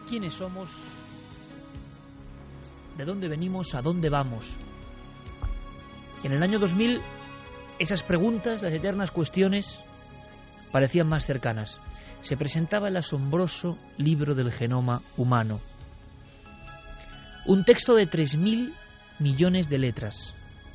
quiénes somos, de dónde venimos, a dónde vamos. En el año 2000, esas preguntas, las eternas cuestiones, parecían más cercanas. Se presentaba el asombroso libro del genoma humano. Un texto de 3.000 millones de letras.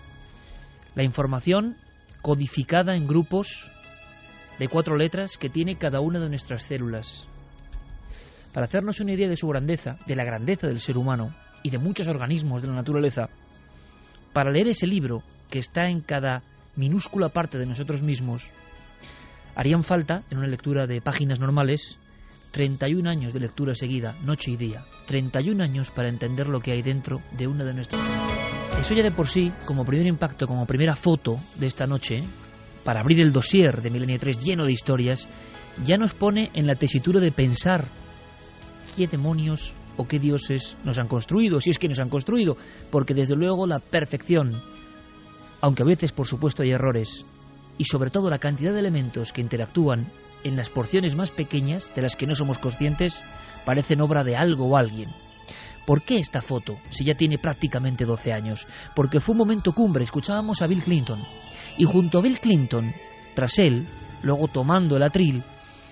La información codificada en grupos de 4 letras que tiene cada una de nuestras células. Para hacernos una idea de su grandeza, de la grandeza del ser humano y de muchos organismos de la naturaleza, para leer ese libro que está en cada minúscula parte de nosotros mismos, harían falta, en una lectura de páginas normales, 31 años de lectura seguida, noche y día. 31 años para entender lo que hay dentro de una de nuestras... Eso ya de por sí, como primer impacto, como primera foto de esta noche, para abrir el dossier de Milenio 3 lleno de historias, ya nos pone en la tesitura de pensar qué demonios o qué dioses nos han construido, si es que nos han construido, porque desde luego la perfección, aunque a veces por supuesto hay errores, y sobre todo la cantidad de elementos que interactúan en las porciones más pequeñas de las que no somos conscientes, parecen obra de algo o alguien. ¿Por qué esta foto, si ya tiene prácticamente 12 años? Porque fue un momento cumbre, escuchábamos a Bill Clinton, y junto a Bill Clinton, tras él, luego tomando el atril,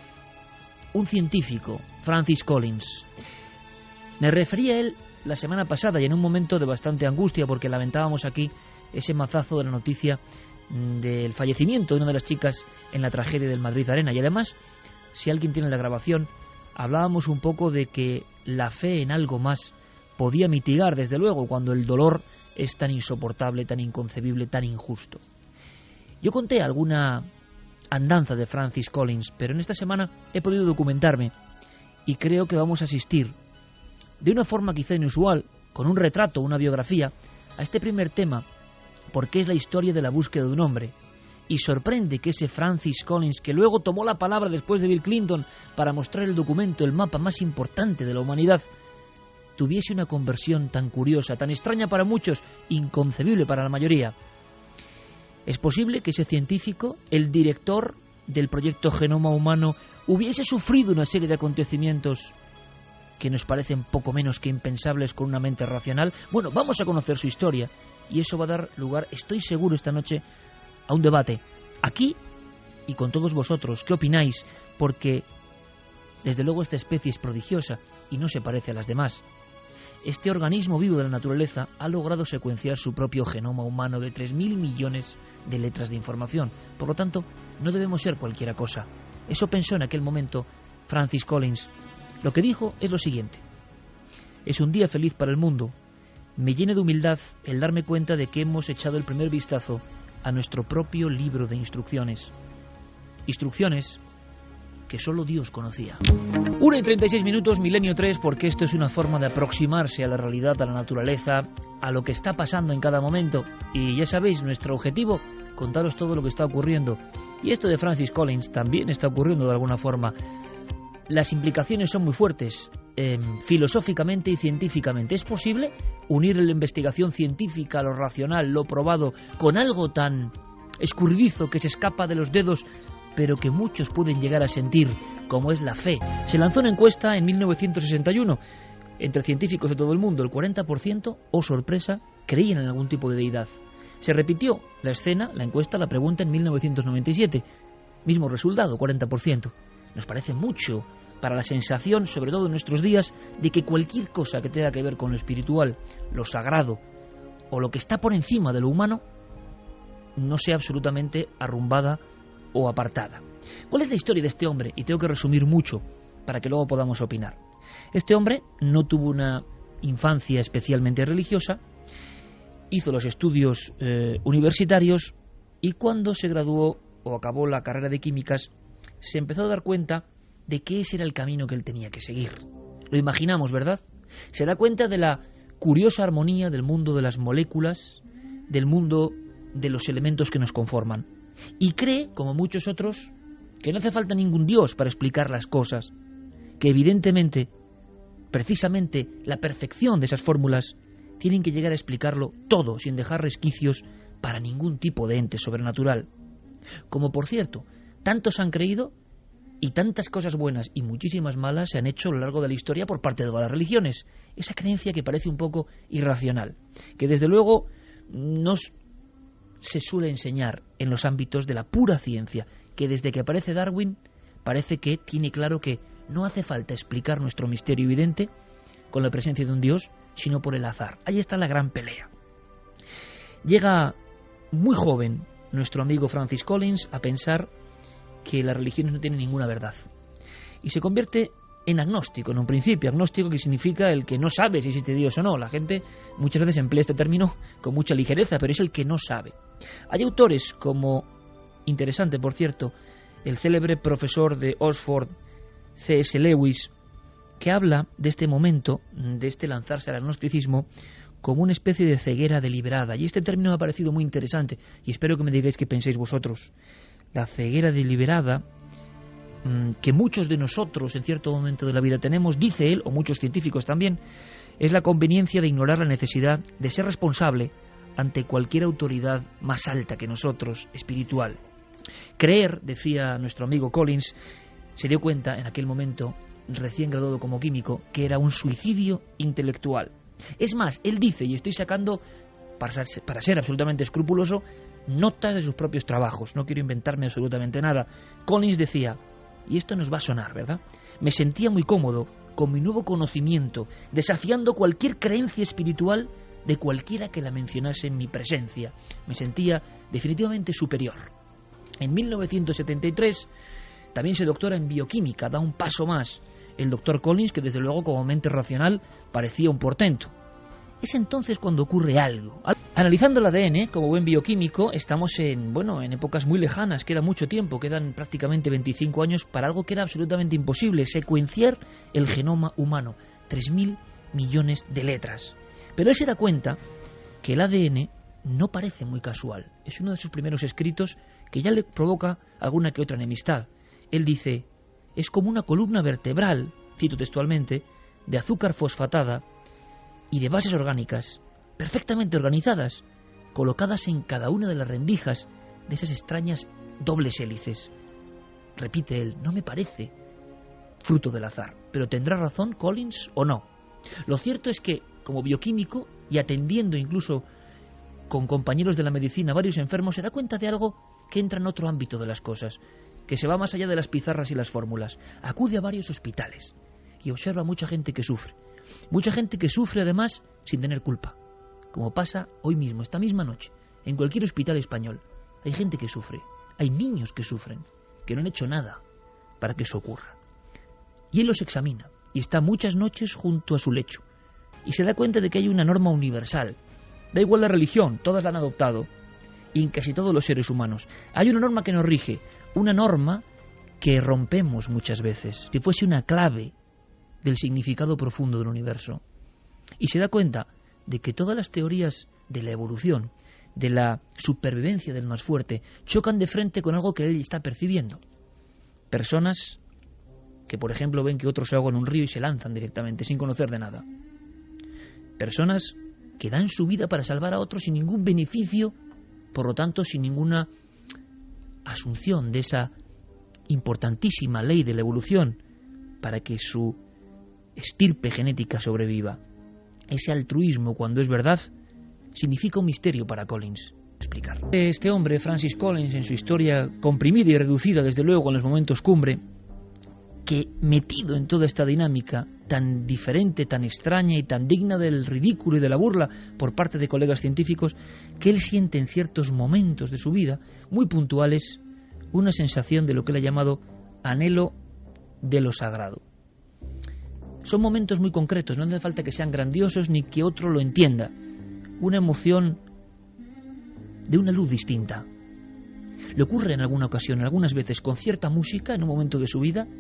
un científico, Francis Collins. Me refería a él la semana pasada y en un momento de bastante angustia porque lamentábamos aquí ese mazazo de la noticia del fallecimiento de una de las chicas en la tragedia del Madrid Arena. Y además, si alguien tiene la grabación, hablábamos un poco de que la fe en algo más podía mitigar, desde luego, cuando el dolor es tan insoportable, tan inconcebible, tan injusto. Yo conté alguna andanza de Francis Collins, pero en esta semana he podido documentarme y creo que vamos a asistir, de una forma quizá inusual, con un retrato, una biografía, a este primer tema, porque es la historia de la búsqueda de un hombre. Y sorprende que ese Francis Collins, que luego tomó la palabra después de Bill Clinton para mostrar el documento, el mapa más importante de la humanidad, tuviese una conversión tan curiosa, tan extraña para muchos, inconcebible para la mayoría. Es posible que ese científico, el director del proyecto Genoma Humano, hubiese sufrido una serie de acontecimientos que nos parecen poco menos que impensables con una mente racional. Bueno, vamos a conocer su historia y eso va a dar lugar, estoy seguro, esta noche a un debate aquí y con todos vosotros. ¿Qué opináis? Porque desde luego esta especie es prodigiosa y no se parece a las demás. Este organismo vivo de la naturaleza ha logrado secuenciar su propio genoma humano de 3.000 millones de letras de información. Por lo tanto, no debemos ser cualquiera cosa. Eso pensó en aquel momento Francis Collins. Lo que dijo es lo siguiente: es un día feliz para el mundo. Me llena de humildad el darme cuenta de que hemos echado el primer vistazo a nuestro propio libro de instrucciones. Instrucciones que solo Dios conocía. 1:36, Milenio 3, porque esto es una forma de aproximarse a la realidad, a la naturaleza, a lo que está pasando en cada momento. Y ya sabéis, nuestro objetivo, contaros todo lo que está ocurriendo. Y esto de Francis Collins también está ocurriendo de alguna forma. Las implicaciones son muy fuertes, filosóficamente y científicamente. ¿Es posible unir la investigación científica, lo racional, lo probado, con algo tan escurridizo que se escapa de los dedos, pero que muchos pueden llegar a sentir, como es la fe? Se lanzó una encuesta en 1961 entre científicos de todo el mundo. El 40%, oh sorpresa, creían en algún tipo de deidad. Se repitió la escena, la encuesta, la pregunta en 1997. Mismo resultado, 40%. Nos parece mucho para la sensación, sobre todo en nuestros días, de que cualquier cosa que tenga que ver con lo espiritual, lo sagrado o lo que está por encima de lo humano no sea absolutamente arrumbada o apartada. ¿Cuál es la historia de este hombre? Y tengo que resumir mucho para que luego podamos opinar. Este hombre no tuvo una infancia especialmente religiosa, hizo los estudios universitarios y cuando se graduó o acabó la carrera de químicas se empezó a dar cuenta de que ese era el camino que él tenía que seguir. Lo imaginamos, ¿verdad? Se da cuenta de la curiosa armonía del mundo de las moléculas, del mundo de los elementos que nos conforman. Y cree, como muchos otros, que no hace falta ningún Dios para explicar las cosas, que evidentemente, precisamente, la perfección de esas fórmulas tienen que llegar a explicarlo todo, sin dejar resquicios para ningún tipo de ente sobrenatural. Como por cierto, tantos han creído Y tantas cosas buenas y muchísimas malas se han hecho a lo largo de la historia por parte de todas las religiones. Esa creencia que parece un poco irracional, que desde luego no se suele enseñar en los ámbitos de la pura ciencia, que desde que aparece Darwin parece que tiene claro que no hace falta explicar nuestro misterio evidente con la presencia de un Dios, sino por el azar. Ahí está la gran pelea. Llega muy joven nuestro amigo Francis Collins a pensar que las religiones no tienen ninguna verdad. Y se convierte en agnóstico, en un principio. Agnóstico, que significa el que no sabe si existe Dios o no. La gente muchas veces emplea este término con mucha ligereza, pero es el que no sabe. Hay autores como, interesante por cierto, el célebre profesor de Oxford, C.S. Lewis, que habla de este momento, de este lanzarse al agnosticismo, como una especie de ceguera deliberada. Y este término me ha parecido muy interesante, y espero que me digáis qué pensáis vosotros. La ceguera deliberada que muchos de nosotros en cierto momento de la vida tenemos, dice él, o muchos científicos también, es la conveniencia de ignorar la necesidad de ser responsable ante cualquier autoridad más alta que nosotros, espiritual. Creer, decía nuestro amigo Collins, se dio cuenta en aquel momento, recién graduado como químico, que era un suicidio intelectual. Es más, él dice, y estoy sacando, para ser absolutamente escrupuloso, notas de sus propios trabajos, no quiero inventarme absolutamente nada. Collins decía, y esto nos va a sonar, ¿verdad? Me sentía muy cómodo con mi nuevo conocimiento, desafiando cualquier creencia espiritual de cualquiera que la mencionase en mi presencia. Me sentía definitivamente superior. En 1973 también se doctora en bioquímica, da un paso más el doctor Collins, que desde luego como mente racional parecía un portento. Es entonces cuando ocurre algo. Analizando el ADN, como buen bioquímico, estamos en épocas muy lejanas, queda mucho tiempo, quedan prácticamente 25 años para algo que era absolutamente imposible, secuenciar el genoma humano, 3.000 millones de letras. Pero él se da cuenta que el ADN no parece muy casual. Es uno de sus primeros escritos que ya le provoca alguna que otra enemistad. Él dice, es como una columna vertebral, cito textualmente, de azúcar fosfatada y de bases orgánicas, perfectamente organizadas, colocadas en cada una de las rendijas de esas extrañas dobles hélices. Repite él, no me parece fruto del azar, pero ¿tendrá razón Collins o no? Lo cierto es que, como bioquímico, y atendiendo incluso con compañeros de la medicina a varios enfermos, se da cuenta de algo que entra en otro ámbito de las cosas, que se va más allá de las pizarras y las fórmulas. Acude a varios hospitales y observa a mucha gente que sufre. Mucha gente que sufre además sin tener culpa, como pasa hoy mismo, esta misma noche, en cualquier hospital español. Hay gente que sufre, hay niños que sufren, que no han hecho nada para que eso ocurra. Y él los examina y está muchas noches junto a su lecho y se da cuenta de que hay una norma universal. Da igual la religión, todas la han adoptado, y en casi todos los seres humanos. Hay una norma que nos rige, una norma que rompemos muchas veces, si fuese una clave del significado profundo del universo. Y se da cuenta de que todas las teorías de la evolución, de la supervivencia del más fuerte, chocan de frente con algo que él está percibiendo. Personas que, por ejemplo, ven que otros se ahogan en un río y se lanzan directamente, sin conocer de nada. Personas que dan su vida para salvar a otros sin ningún beneficio, por lo tanto, sin ninguna asunción de esa importantísima ley de la evolución para que su estirpe genética sobreviva. Ese altruismo, cuando es verdad, significa un misterio para Collins. Explicar. Este hombre, Francis Collins, en su historia comprimida y reducida, desde luego en los momentos cumbre, que metido en toda esta dinámica tan diferente, tan extraña y tan digna del ridículo y de la burla por parte de colegas científicos, que él siente en ciertos momentos de su vida, muy puntuales, una sensación de lo que él ha llamado anhelo de lo sagrado. Son momentos muy concretos, no hace falta que sean grandiosos ni que otro lo entienda. Una emoción de una luz distinta. Le ocurre en alguna ocasión, algunas veces, con cierta música en un momento de su vida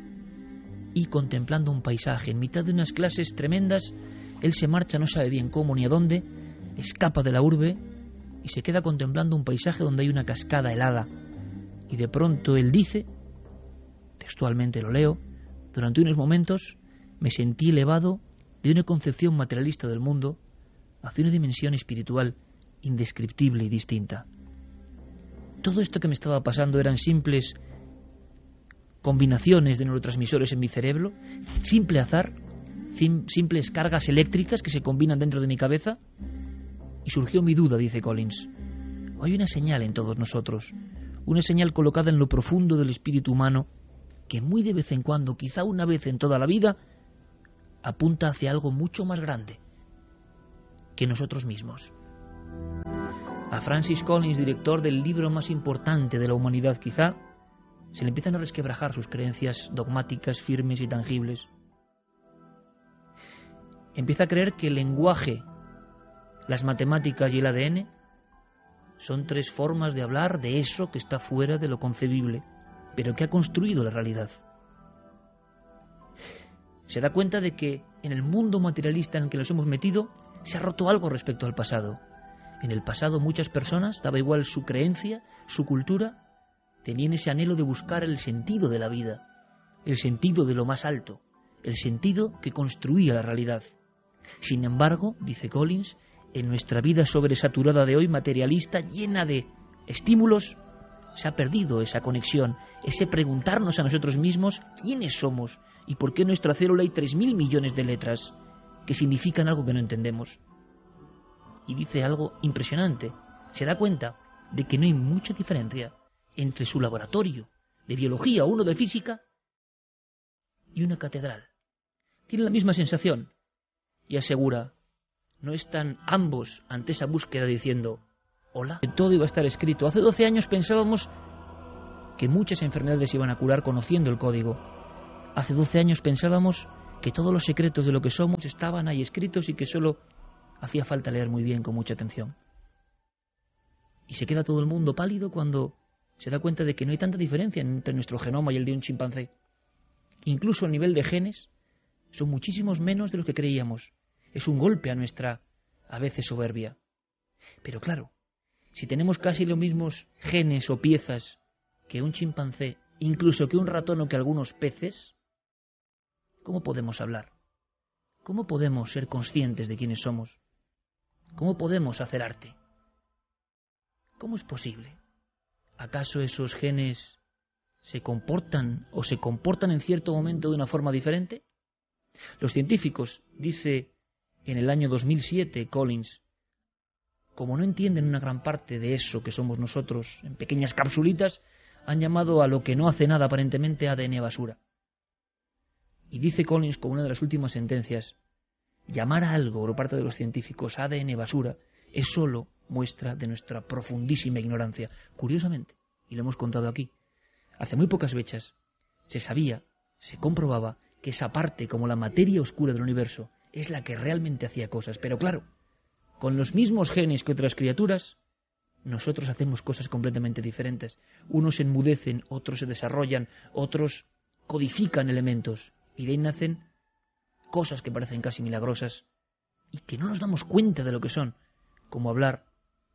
y contemplando un paisaje. En mitad de unas clases tremendas, él se marcha, no sabe bien cómo ni a dónde, escapa de la urbe y se queda contemplando un paisaje donde hay una cascada helada. Y de pronto él dice, textualmente lo leo, durante unos momentos me sentí elevado de una concepción materialista del mundo hacia una dimensión espiritual indescriptible y distinta. Todo esto que me estaba pasando eran simples combinaciones de neurotransmisores en mi cerebro, simple azar, simples cargas eléctricas que se combinan dentro de mi cabeza. Y surgió mi duda, dice Collins. Hay una señal en todos nosotros, una señal colocada en lo profundo del espíritu humano que muy de vez en cuando, quizá una vez en toda la vida, apunta hacia algo mucho más grande que nosotros mismos. A Francis Collins, director del libro más importante de la humanidad quizá, se le empiezan a resquebrajar sus creencias dogmáticas, firmes y tangibles. Empieza a creer que el lenguaje, las matemáticas y el ADN son tres formas de hablar de eso que está fuera de lo concebible, pero que ha construido la realidad. Se da cuenta de que en el mundo materialista en el que nos hemos metido se ha roto algo respecto al pasado. En el pasado muchas personas, daba igual su creencia, su cultura, tenían ese anhelo de buscar el sentido de la vida, el sentido de lo más alto, el sentido que construía la realidad. Sin embargo, dice Collins, en nuestra vida sobresaturada de hoy, materialista, llena de estímulos, se ha perdido esa conexión, ese preguntarnos a nosotros mismos quiénes somos y por qué en nuestra célula hay 3.000 millones de letras que significan algo que no entendemos. Y dice algo impresionante. Se da cuenta de que no hay mucha diferencia entre su laboratorio de biología o uno de física y una catedral. Tiene la misma sensación y asegura, no están ambos ante esa búsqueda diciendo, hola, todo iba a estar escrito. Hace 12 años pensábamos que muchas enfermedades se iban a curar conociendo el código. Hace 12 años pensábamos que todos los secretos de lo que somos estaban ahí escritos y que solo hacía falta leer muy bien, con mucha atención. Y se queda todo el mundo pálido cuando se da cuenta de que no hay tanta diferencia entre nuestro genoma y el de un chimpancé. Incluso a nivel de genes, son muchísimos menos de los que creíamos. Es un golpe a nuestra, a veces, soberbia. Pero claro, si tenemos casi los mismos genes o piezas que un chimpancé, incluso que un ratón o que algunos peces, ¿cómo podemos hablar? ¿Cómo podemos ser conscientes de quiénes somos? ¿Cómo podemos hacer arte? ¿Cómo es posible? ¿Acaso esos genes se comportan o se comportan en cierto momento de una forma diferente? Los científicos, dice en el año 2007 Collins, como no entienden una gran parte de eso que somos nosotros en pequeñas capsulitas, han llamado a lo que no hace nada aparentemente ADN basura. Y dice Collins como una de las últimas sentencias, llamar a algo por parte de los científicos ADN basura es solo muestra de nuestra profundísima ignorancia. Curiosamente, y lo hemos contado aquí, hace muy pocas fechas se sabía, se comprobaba que esa parte, como la materia oscura del universo, es la que realmente hacía cosas. Pero claro, con los mismos genes que otras criaturas, nosotros hacemos cosas completamente diferentes. Unos se enmudecen, otros se desarrollan, otros codifican elementos, y de ahí nacen cosas que parecen casi milagrosas y que no nos damos cuenta de lo que son, como hablar,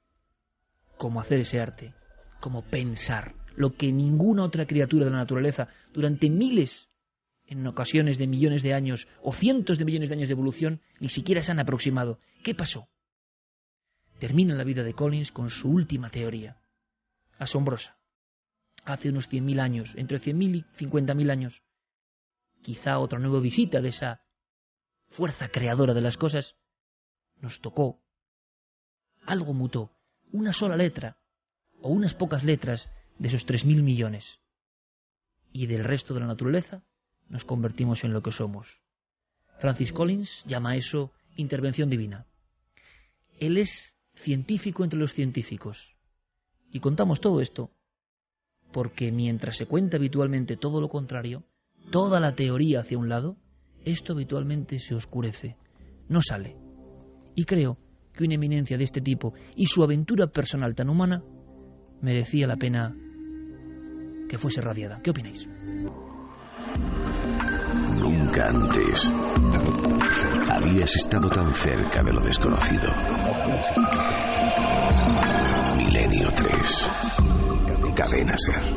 como hacer ese arte, como pensar, lo que ninguna otra criatura de la naturaleza durante miles, en ocasiones de millones de años o cientos de millones de años de evolución, ni siquiera se han aproximado. ¿Qué pasó? Termina la vida de Collins con su última teoría, asombrosa. Hace unos 100.000 años, entre 100.000 y 50.000 años, quizá otra nueva visita de esa fuerza creadora de las cosas, nos tocó. Algo mutó, una sola letra, o unas pocas letras de esos 3.000 millones. Y del resto de la naturaleza nos convertimos en lo que somos. Francis Collins llama a eso intervención divina. Él es científico entre los científicos. Y contamos todo esto porque mientras se cuenta habitualmente todo lo contrario, toda la teoría hacia un lado, esto habitualmente se oscurece, no sale. Y creo que una eminencia de este tipo y su aventura personal tan humana merecía la pena que fuese radiada. ¿Qué opináis? Nunca antes habías estado tan cerca de lo desconocido. Milenio 3. Cadena Ser.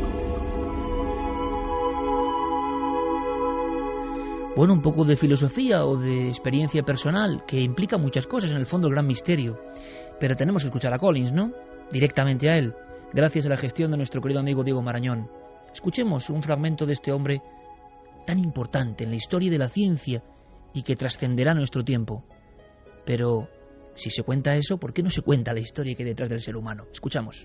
Bueno, un poco de filosofía o de experiencia personal que implica muchas cosas, en el fondo el gran misterio. Pero tenemos que escuchar a Collins, ¿no? Directamente a él, gracias a la gestión de nuestro querido amigo Diego Marañón. Escuchemos un fragmento de este hombre tan importante en la historia de la ciencia y que trascenderá nuestro tiempo. Pero si se cuenta eso, ¿por qué no se cuenta la historia que hay detrás del ser humano? Escuchamos.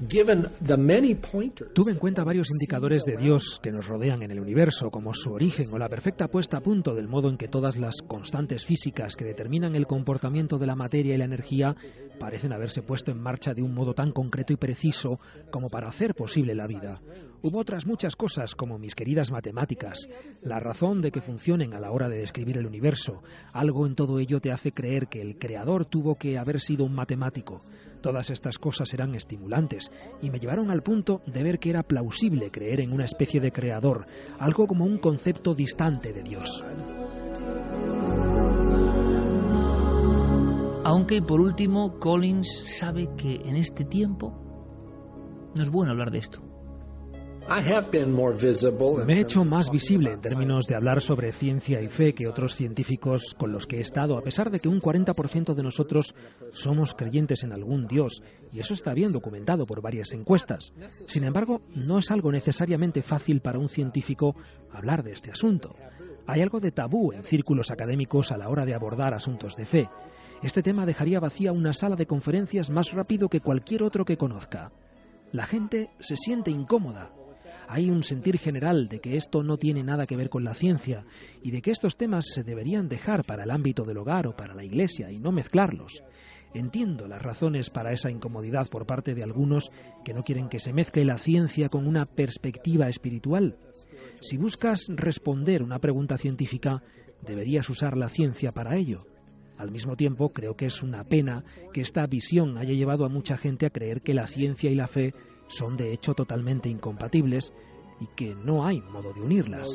Tuve en cuenta varios indicadores de Dios que nos rodean en el universo, como su origen o la perfecta puesta a punto del modo en que todas las constantes físicas que determinan el comportamiento de la materia y la energía parecen haberse puesto en marcha de un modo tan concreto y preciso como para hacer posible la vida. Hubo otras muchas cosas, como mis queridas matemáticas, la razón de que funcionen a la hora de describir el universo. Algo en todo ello te hace creer que el creador tuvo que haber sido un matemático. Todas estas cosas eran estimulantes y me llevaron al punto de ver que era plausible creer en una especie de creador, algo como un concepto distante de Dios. Aunque, por último, Collins sabe que en este tiempo no es bueno hablar de esto. Me he hecho más visible en términos de hablar sobre ciencia y fe que otros científicos con los que he estado, a pesar de que un 40% de nosotros somos creyentes en algún Dios, y eso está bien documentado por varias encuestas. Sin embargo, no es algo necesariamente fácil para un científico hablar de este asunto. Hay algo de tabú en círculos académicos a la hora de abordar asuntos de fe. Este tema dejaría vacía una sala de conferencias más rápido que cualquier otro que conozca. La gente se siente incómoda. Hay un sentir general de que esto no tiene nada que ver con la ciencia y de que estos temas se deberían dejar para el ámbito del hogar o para la iglesia y no mezclarlos. Entiendo las razones para esa incomodidad por parte de algunos que no quieren que se mezcle la ciencia con una perspectiva espiritual. Si buscas responder una pregunta científica, deberías usar la ciencia para ello. Al mismo tiempo, creo que es una pena que esta visión haya llevado a mucha gente a creer que la ciencia y la fe son de hecho totalmente incompatibles y que no hay modo de unirlas.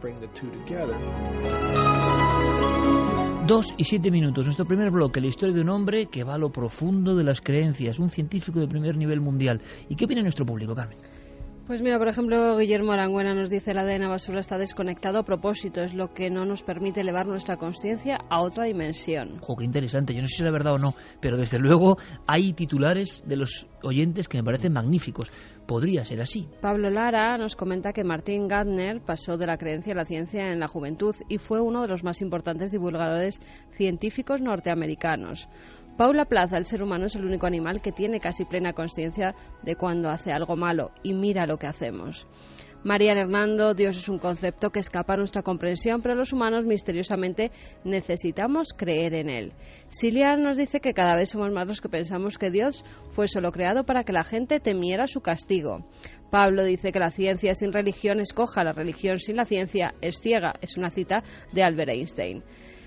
2:07. Nuestro primer bloque, la historia de un hombre que va a lo profundo de las creencias, un científico de primer nivel mundial. ¿Y qué opina nuestro público, Carmen? Pues mira, por ejemplo, Guillermo Arangüena nos dice: el ADN basura está desconectado a propósito, es lo que no nos permite elevar nuestra conciencia a otra dimensión. Qué interesante, yo no sé si es verdad o no, pero desde luego hay titulares de los oyentes que me parecen magníficos. Podría ser así. Pablo Lara nos comenta que Martin Gardner pasó de la creencia a la ciencia en la juventud y fue uno de los más importantes divulgadores científicos norteamericanos. Paula Plaza: el ser humano es el único animal que tiene casi plena conciencia de cuando hace algo malo y mira lo que hacemos. Marian Hernando: Dios es un concepto que escapa a nuestra comprensión, pero los humanos misteriosamente necesitamos creer en él. Silian nos dice que cada vez somos más los que pensamos que Dios fue solo creado para que la gente temiera su castigo. Pablo dice que la ciencia sin religión es coja, la religión sin la ciencia es ciega. Es una cita de Albert Einstein.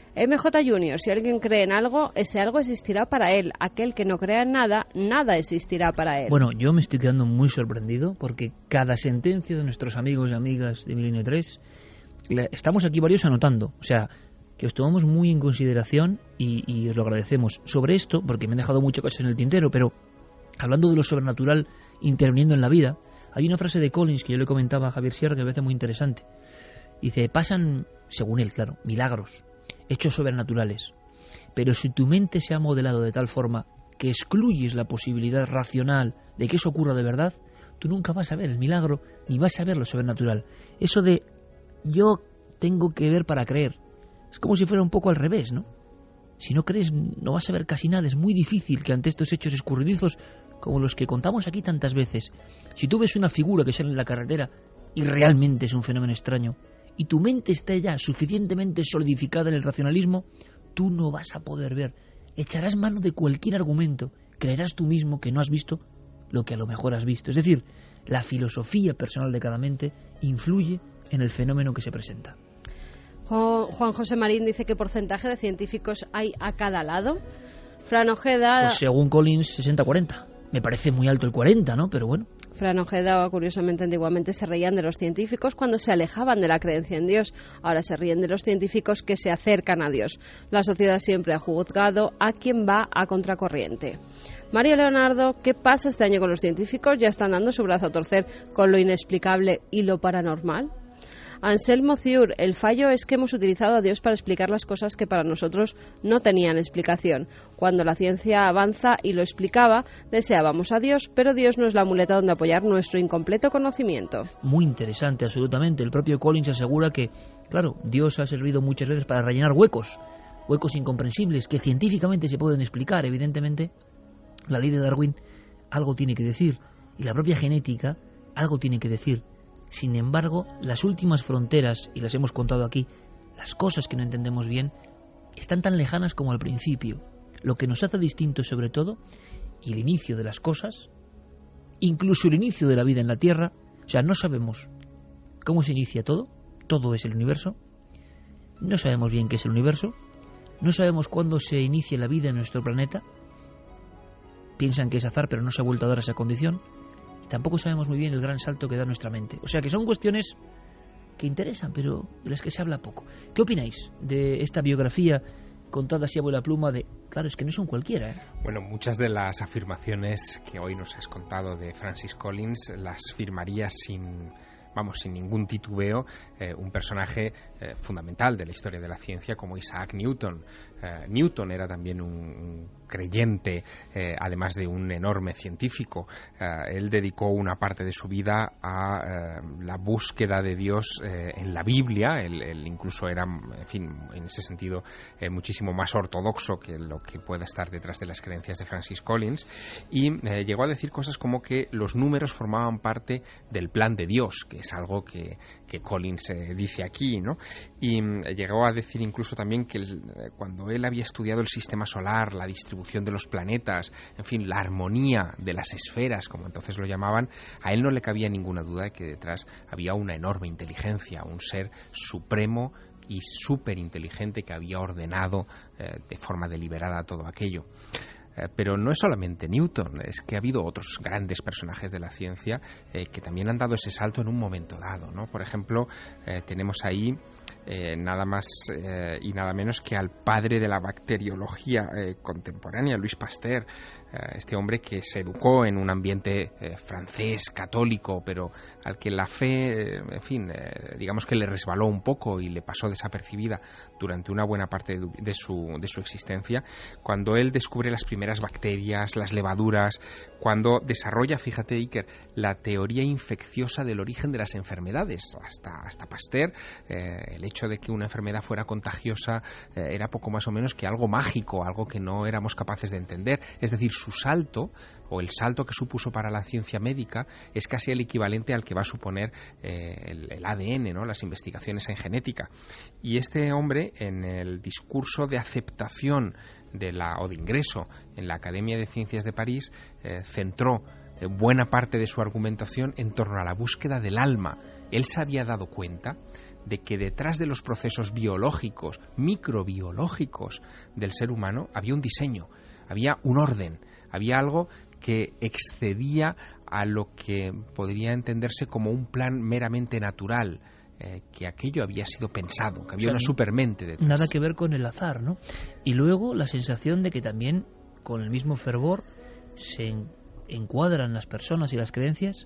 MJ Junior: si alguien cree en algo, ese algo existirá para él. Aquel que no crea en nada, nada existirá para él. Bueno, yo me estoy quedando muy sorprendido porque cada sentencia de nuestros amigos y amigas de Milenio 3, estamos aquí varios anotando. O sea, que os tomamos muy en consideración y os lo agradecemos. Sobre esto, porque me han dejado muchas cosas en el tintero, pero hablando de lo sobrenatural interviniendo en la vida, hay una frase de Collins que yo le comentaba a Javier Sierra que me parece muy interesante. Dice: pasan, según él, claro, milagros, hechos sobrenaturales, pero si tu mente se ha modelado de tal forma que excluyes la posibilidad racional de que eso ocurra de verdad, tú nunca vas a ver el milagro ni vas a ver lo sobrenatural. Eso de yo tengo que ver para creer, es como si fuera un poco al revés, ¿no? Si no crees no vas a ver casi nada. Es muy difícil que ante estos hechos escurridizos como los que contamos aquí tantas veces, si tú ves una figura que sale en la carretera y realmente es un fenómeno extraño, y tu mente está ya suficientemente solidificada en el racionalismo, tú no vas a poder ver. Echarás mano de cualquier argumento, creerás tú mismo que no has visto lo que a lo mejor has visto. Es decir, la filosofía personal de cada mente influye en el fenómeno que se presenta. Juan José Marín dice: ¿qué porcentaje de científicos hay a cada lado? Fran Ojeda... Pues según Collins, 60-40. Me parece muy alto el 40, ¿no? Pero bueno. Fran Ojeda, curiosamente, antiguamente se reían de los científicos cuando se alejaban de la creencia en Dios. Ahora se ríen de los científicos que se acercan a Dios. La sociedad siempre ha juzgado a quien va a contracorriente. Mario Leonardo: ¿qué pasa este año con los científicos? ¿Ya están dando su brazo a torcer con lo inexplicable y lo paranormal? Anselmo Ziur, el fallo es que hemos utilizado a Dios para explicar las cosas que para nosotros no tenían explicación. Cuando la ciencia avanza y lo explicaba, deseábamos a Dios, pero Dios no es la muleta donde apoyar nuestro incompleto conocimiento. Muy interesante, absolutamente. El propio Collins asegura que, claro, Dios ha servido muchas veces para rellenar huecos incomprensibles que científicamente se pueden explicar. Evidentemente, la ley de Darwin algo tiene que decir, y la propia genética algo tiene que decir. Sin embargo, las últimas fronteras, y las hemos contado aquí, las cosas que no entendemos bien, están tan lejanas como al principio. Lo que nos hace distintos sobre todo, y el inicio de las cosas, incluso el inicio de la vida en la Tierra, o sea, no sabemos cómo se inicia todo es el universo, no sabemos bien qué es el universo, no sabemos cuándo se inicia la vida en nuestro planeta, piensan que es azar, pero no se ha vuelto a dar esa condición, y tampoco sabemos muy bien el gran salto que da nuestra mente. O sea que son cuestiones que interesan, pero de las que se habla poco. ¿Qué opináis de esta biografía contada así a vuela pluma de... Claro, es que no son cualquiera, ¿eh? Bueno, muchas de las afirmaciones que hoy nos has contado de Francis Collins las firmaría sin ningún titubeo un personaje fundamental de la historia de la ciencia como Isaac Newton. Newton era también un creyente, además de un enorme científico. Él dedicó una parte de su vida a la búsqueda de Dios en la Biblia. Él incluso era, en fin, en ese sentido, muchísimo más ortodoxo que lo que pueda estar detrás de las creencias de Francis Collins. Y llegó a decir cosas como que los números formaban parte del plan de Dios, que es algo que Collins dice aquí, ¿no? Y llegó a decir incluso también que cuando él había estudiado el sistema solar, la distribución de los planetas, en fin, la armonía de las esferas, como entonces lo llamaban, a él no le cabía ninguna duda de que detrás había una enorme inteligencia, un ser supremo y súper inteligente que había ordenado de forma deliberada todo aquello. Pero no es solamente Newton, es que ha habido otros grandes personajes de la ciencia que también han dado ese salto en un momento dado, ¿no? Por ejemplo, tenemos ahí nada más y nada menos que al padre de la bacteriología contemporánea, Louis Pasteur, este hombre que se educó en un ambiente francés, católico, pero al que la fe, en fin, digamos que le resbaló un poco y le pasó desapercibida durante una buena parte de su existencia, cuando él descubre las primeras bacterias, las levaduras, cuando desarrolla, fíjate Iker, la teoría infecciosa del origen de las enfermedades. Hasta Pasteur, el hecho de que una enfermedad fuera contagiosa era poco más o menos que algo mágico, algo que no éramos capaces de entender. Es decir, su salto, o el salto que supuso para la ciencia médica, es casi el equivalente al que va a suponer el ADN, ¿no? Las investigaciones en genética. Y este hombre, en el discurso de aceptación o de ingreso en la Academia de Ciencias de París, centró buena parte de su argumentación en torno a la búsqueda del alma. Él se había dado cuenta de que detrás de los procesos biológicos, microbiológicos del ser humano, había un diseño, había un orden, había algo que excedía a lo que podría entenderse como un plan meramente natural, que aquello había sido pensado, que había una supermente detrás. Nada que ver con el azar, ¿no? Y luego la sensación de que también, con el mismo fervor, se encuadran las personas y las creencias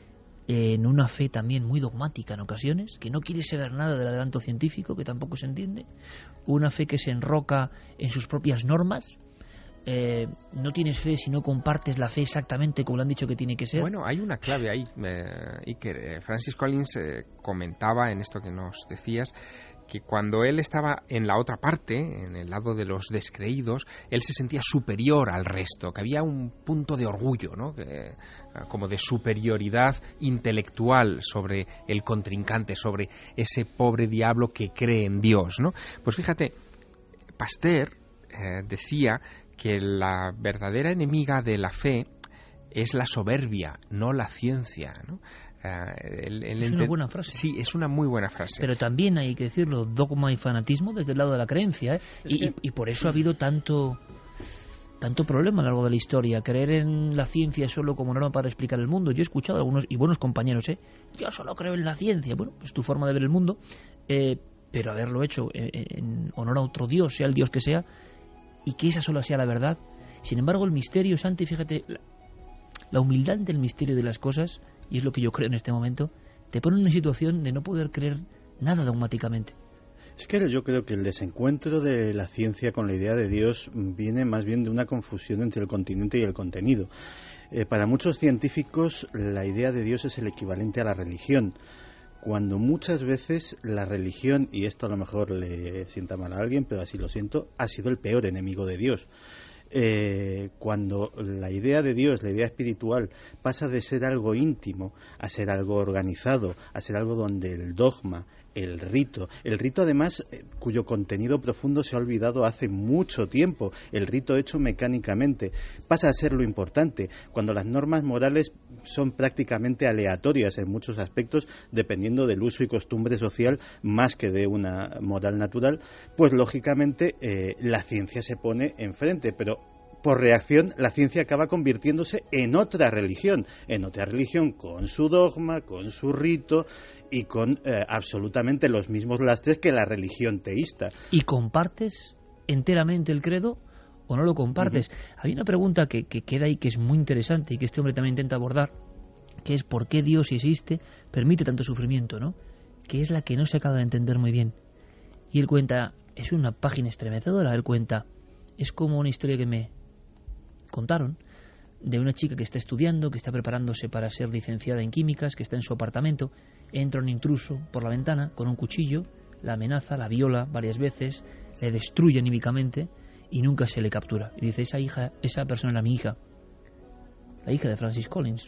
en una fe también muy dogmática en ocasiones, que no quiere saber nada del adelanto científico, que tampoco se entiende, una fe que se enroca en sus propias normas. No tienes fe si no compartes la fe exactamente como lo han dicho que tiene que ser. Bueno, hay una clave ahí, Iker. Francis Collins comentaba en esto que nos decías, que cuando él estaba en la otra parte, en el lado de los descreídos, él se sentía superior al resto, que había un punto de orgullo, ¿no? Como de superioridad intelectual sobre el contrincante, sobre ese pobre diablo que cree en Dios, ¿no? Pues fíjate, Pasteur decía que la verdadera enemiga de la fe es la soberbia, no la ciencia, ¿no? Es una buena frase. Sí, es una muy buena frase. Pero también hay que decirlo, dogma y fanatismo desde el lado de la creencia, ¿eh? Y por eso ha habido tanto problema a lo largo de la historia. Creer en la ciencia solo como norma para explicar el mundo. Yo he escuchado a algunos y buenos compañeros, yo solo creo en la ciencia. Bueno, es tu forma de ver el mundo, pero haberlo hecho en honor a otro Dios, sea el Dios que sea, y que esa sola sea la verdad. Sin embargo, el misterio, Santi, fíjate, la humildad del misterio de las cosas, y es lo que yo creo en este momento, te pone en una situación de no poder creer nada dogmáticamente. Es que yo creo que el desencuentro de la ciencia con la idea de Dios viene más bien de una confusión entre el continente y el contenido. Para muchos científicos la idea de Dios es el equivalente a la religión, cuando muchas veces la religión, y esto a lo mejor le sienta mal a alguien, pero así lo siento, ha sido el peor enemigo de Dios. Cuando la idea de Dios, la idea espiritual, pasa de ser algo íntimo a ser algo organizado, a ser algo donde el dogma, el rito además cuyo contenido profundo se ha olvidado hace mucho tiempo, el rito hecho mecánicamente, pasa a ser lo importante, cuando las normas morales son prácticamente aleatorias en muchos aspectos, dependiendo del uso y costumbre social más que de una moral natural, pues lógicamente la ciencia se pone enfrente, pero por reacción la ciencia acaba convirtiéndose en otra religión con su dogma, con su rito y con absolutamente los mismos lastres que la religión teísta. ¿Y compartes enteramente el credo o no lo compartes? Hay una pregunta que queda ahí que es muy interesante y que este hombre también intenta abordar, que es ¿por qué Dios, si existe, permite tanto sufrimiento, ¿no? Que es la que no se acaba de entender muy bien. Y él cuenta, es una página estremecedora, él cuenta, es como una historia que me contaron de una chica que está estudiando, que está preparándose para ser licenciada en químicas, que está en su apartamento, entra un intruso por la ventana con un cuchillo, la amenaza, la viola varias veces, le destruye anímicamente y nunca se le captura. Y dice, esa persona era mi hija, la hija de Francis Collins.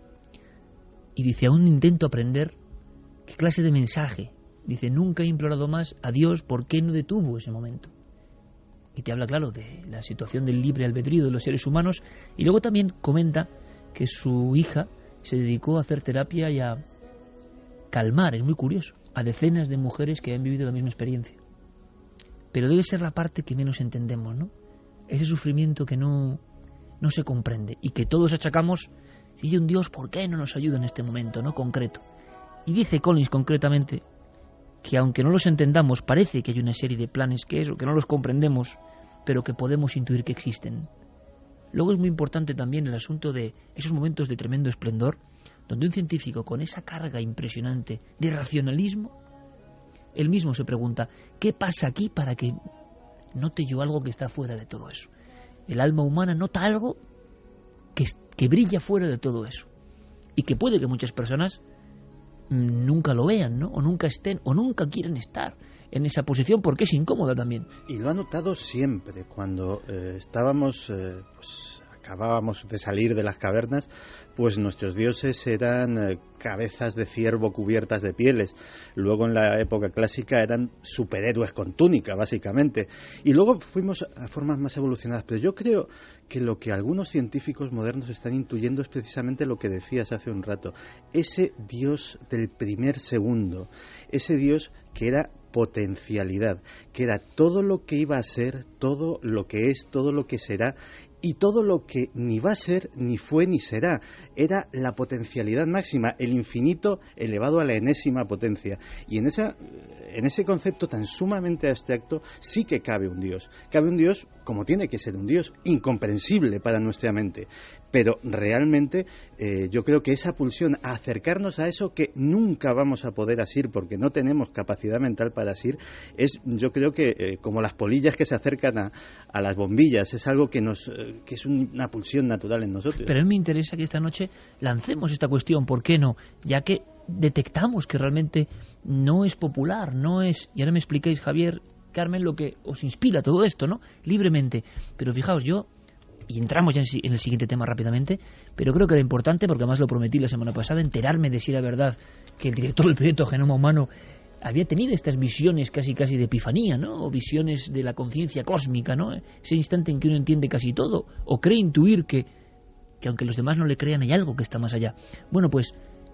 Y dice, aún intento aprender qué clase de mensaje. Dice, nunca he implorado más a Dios por qué no detuvo ese momento. Y te habla, claro, de la situación del libre albedrío de los seres humanos. Y luego también comenta que su hija se dedicó a hacer terapia y a calmar, es muy curioso, a decenas de mujeres que han vivido la misma experiencia. Pero debe ser la parte que menos entendemos, ¿no? Ese sufrimiento que no se comprende y que todos achacamos, si hay un Dios, ¿por qué no nos ayuda en este momento, no concreto? Y dice Collins concretamente que aunque no los entendamos, parece que hay una serie de planes que no los comprendemos, pero que podemos intuir que existen. Luego es muy importante también el asunto de esos momentos de tremendo esplendor, donde un científico con esa carga impresionante de racionalismo, él mismo se pregunta, ¿qué pasa aquí para que note yo algo que está fuera de todo eso? El alma humana nota algo que brilla fuera de todo eso, y que puede que muchas personas nunca lo vean, ¿no? O nunca estén, o nunca quieran estar en esa posición porque es incómoda también. Y lo ha notado siempre. Cuando acabábamos de salir de las cavernas, pues nuestros dioses eran cabezas de ciervo cubiertas de pieles. Luego en la época clásica eran superhéroes con túnica, básicamente. Y luego fuimos a formas más evolucionadas. Pero yo creo que lo que algunos científicos modernos están intuyendo es precisamente lo que decías hace un rato. Ese Dios del primer segundo, ese Dios que era potencialidad, que era todo lo que iba a ser, todo lo que es, todo lo que será y todo lo que ni va a ser, ni fue, ni será. Era la potencialidad máxima, el infinito elevado a la enésima potencia. Y en ese concepto tan sumamente abstracto sí que cabe un Dios. Cabe un Dios como tiene que ser un Dios, incomprensible para nuestra mente. Pero realmente yo creo que esa pulsión a acercarnos a eso que nunca vamos a poder asir porque no tenemos capacidad mental para asir, es, yo creo que como las polillas que se acercan a las bombillas, es algo que es una pulsión natural en nosotros. Pero a mí me interesa que esta noche lancemos esta cuestión, ¿por qué no? Ya que detectamos que realmente no es popular, no es, y ahora me explicáis, Javier, Carmen, lo que os inspira todo esto, ¿no? Libremente. Pero fijaos, y entramos ya en el siguiente tema rápidamente, pero creo que era importante, porque además lo prometí la semana pasada, enterarme de si era verdad que el director del proyecto Genoma Humano había tenido estas visiones casi de epifanía, ¿no? O visiones de la conciencia cósmica, ¿no? Ese instante en que uno entiende casi todo, o cree intuir que aunque los demás no le crean, hay algo que está más allá. Bueno, pues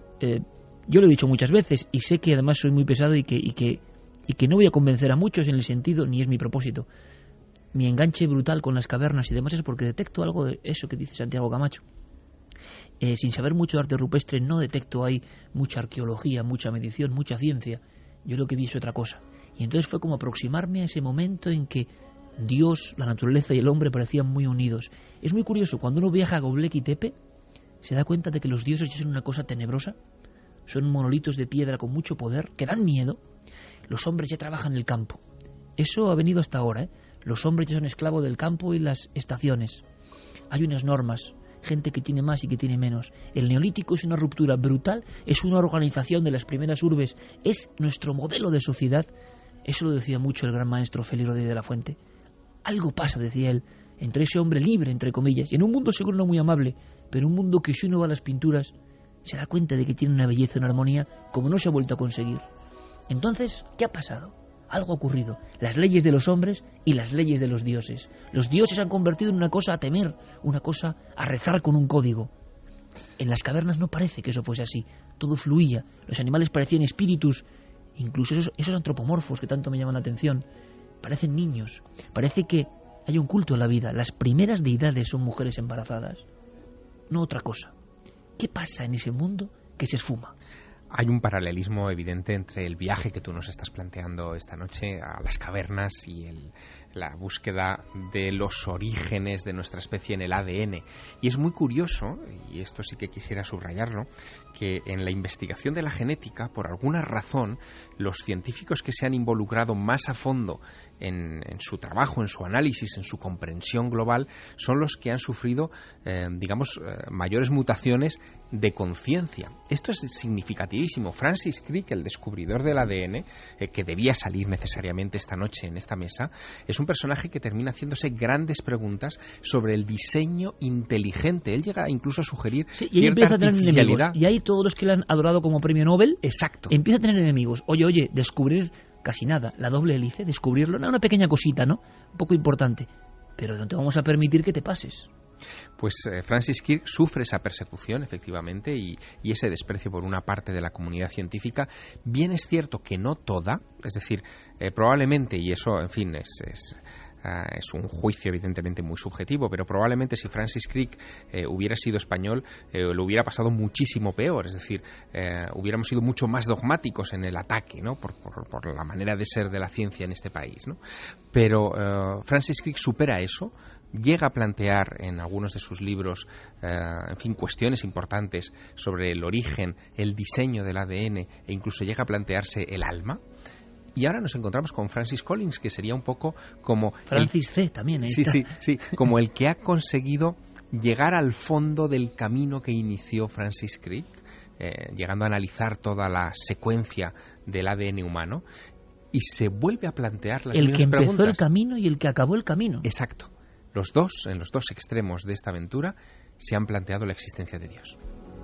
yo lo he dicho muchas veces, y sé que además soy muy pesado y que no voy a convencer a muchos en el sentido, ni es mi propósito. Mi enganche brutal con las cavernas y demás es porque detecto algo de eso que dice Santiago Camacho. Sin saber mucho de arte rupestre no detecto ahí mucha arqueología, mucha medición, mucha ciencia. Yo lo que vi es otra cosa. Y entonces fue como aproximarme a ese momento en que Dios, la naturaleza y el hombre parecían muy unidos. Es muy curioso, cuando uno viaja a Göbekli Tepe, se da cuenta de que los dioses son una cosa tenebrosa, son monolitos de piedra con mucho poder, que dan miedo, Los hombres ya trabajan en el campo. Eso ha venido hasta ahora, ¿eh? Los hombres ya son esclavos del campo y las estaciones. Hay unas normas, gente que tiene más y que tiene menos. El neolítico es una ruptura brutal, es una organización de las primeras urbes, es nuestro modelo de sociedad. Eso lo decía mucho el gran maestro Félix Rodríguez de la Fuente. Algo pasa, decía él, entre ese hombre libre, entre comillas, y en un mundo seguro no muy amable, pero un mundo que si uno va a las pinturas se da cuenta de que tiene una belleza, una armonía, como no se ha vuelto a conseguir. Entonces, ¿qué ha pasado? Algo ha ocurrido. Las leyes de los hombres y las leyes de los dioses. Los dioses se han convertido en una cosa a temer, una cosa a rezar con un código. En las cavernas no parece que eso fuese así. Todo fluía. Los animales parecían espíritus, incluso esos antropomorfos que tanto me llaman la atención. Parecen niños. Parece que hay un culto a la vida. Las primeras deidades son mujeres embarazadas. No otra cosa. ¿Qué pasa en ese mundo que se esfuma? Hay un paralelismo evidente entre el viaje que tú nos estás planteando esta noche a las cavernas y la búsqueda de los orígenes de nuestra especie en el ADN. Y es muy curioso, y esto sí que quisiera subrayarlo, que en la investigación de la genética, por alguna razón, los científicos que se han involucrado más a fondo en su trabajo, en su análisis, en su comprensión global, son los que han sufrido, mayores mutaciones de conciencia. Esto es significativísimo. Francis Crick, el descubridor del ADN, que debía salir necesariamente esta noche en esta mesa, es un personaje que termina haciéndose grandes preguntas sobre el diseño inteligente. Él llega incluso a sugerir cierta artificialidad. Y ahí todos los que le han adorado como premio Nobel, exacto, empieza a tener enemigos. Oye, descubrir casi nada, la doble hélice, descubrirlo, una pequeña cosita, ¿no? Un poco importante. Pero no te vamos a permitir que te pases. Pues Francis Crick sufre esa persecución, efectivamente, y ese desprecio por una parte de la comunidad científica. Bien es cierto que no toda, es decir, probablemente, y eso, en fin, es un juicio evidentemente muy subjetivo, pero probablemente si Francis Crick hubiera sido español, lo hubiera pasado muchísimo peor, es decir, hubiéramos sido mucho más dogmáticos en el ataque, ¿no? por la manera de ser de la ciencia en este país, ¿no? Pero Francis Crick supera eso, llega a plantear en algunos de sus libros, cuestiones importantes sobre el origen, el diseño del ADN, e incluso llega a plantearse el alma. Y ahora nos encontramos con Francis Collins, que sería un poco como... Francis C. también, ¿eh? Sí, como el que ha conseguido llegar al fondo del camino que inició Francis Crick, llegando a analizar toda la secuencia del ADN humano, y se vuelve a plantear las mismas preguntas. El que empezó el camino y el que acabó el camino. Exacto. Los dos, en los dos extremos de esta aventura, se han planteado la existencia de Dios.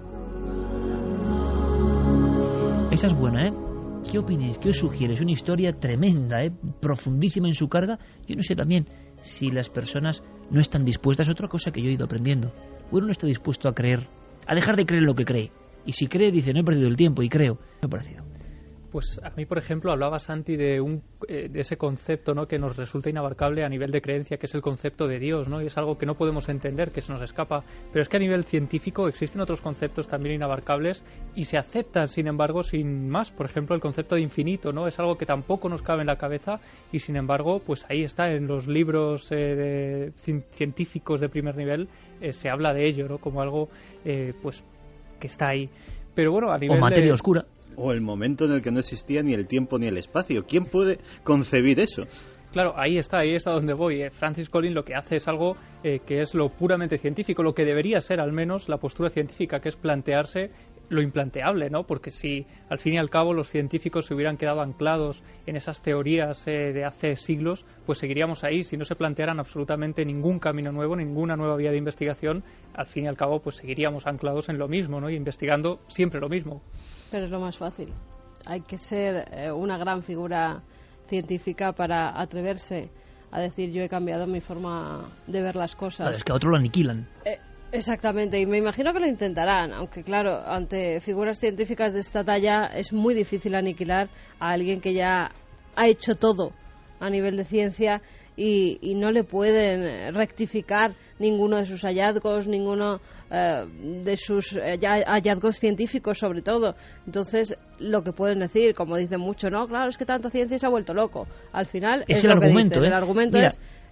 Esa es buena, ¿eh? ¿Qué opináis? ¿Qué os sugiere? Es una historia tremenda, profundísima en su carga. Yo no sé también si las personas no están dispuestas. Otra cosa que yo he ido aprendiendo. Uno no está dispuesto a creer, a dejar de creer en lo que cree. Y si cree, dice, no he perdido el tiempo, y creo. Me ha parecido. Pues a mí, por ejemplo, hablaba Santi de ese concepto, ¿no?, que nos resulta inabarcable a nivel de creencia, que es el concepto de Dios, ¿no? Y es algo que no podemos entender, que se nos escapa. Pero es que a nivel científico existen otros conceptos también inabarcables y se aceptan, sin embargo, sin más. Por ejemplo, el concepto de infinito, ¿no? Es algo que tampoco nos cabe en la cabeza y, sin embargo, pues ahí está, en los libros científicos de primer nivel se habla de ello, ¿no?, como algo pues que está ahí. Pero bueno, a nivel o materia oscura. O el momento en el que no existía ni el tiempo ni el espacio. ¿Quién puede concebir eso? Claro, ahí es a donde voy. Francis Collins lo que hace es algo que es lo puramente científico, lo que debería ser al menos la postura científica, que es plantearse lo implanteable, ¿no? Porque si al fin y al cabo los científicos se hubieran quedado anclados en esas teorías de hace siglos, pues seguiríamos ahí. Si no se plantearan absolutamente ningún camino nuevo, ninguna nueva vía de investigación, al fin y al cabo pues seguiríamos anclados en lo mismo, ¿no? Y investigando siempre lo mismo. Pero es lo más fácil. Hay que ser una gran figura científica para atreverse a decir yo he cambiado mi forma de ver las cosas. Claro, es que a otro lo aniquilan. Exactamente, y me imagino que lo intentarán, aunque claro, ante figuras científicas de esta talla es muy difícil aniquilar a alguien que ya ha hecho todo a nivel de ciencia y no le pueden rectificar ninguno de sus hallazgos, ninguno de sus hallazgos científicos sobre todo. Entonces, lo que pueden decir, como dicen mucho, no, claro, es que tanta ciencia se ha vuelto loco. Al final es el lo argumento, que dicen. El argumento Mira, es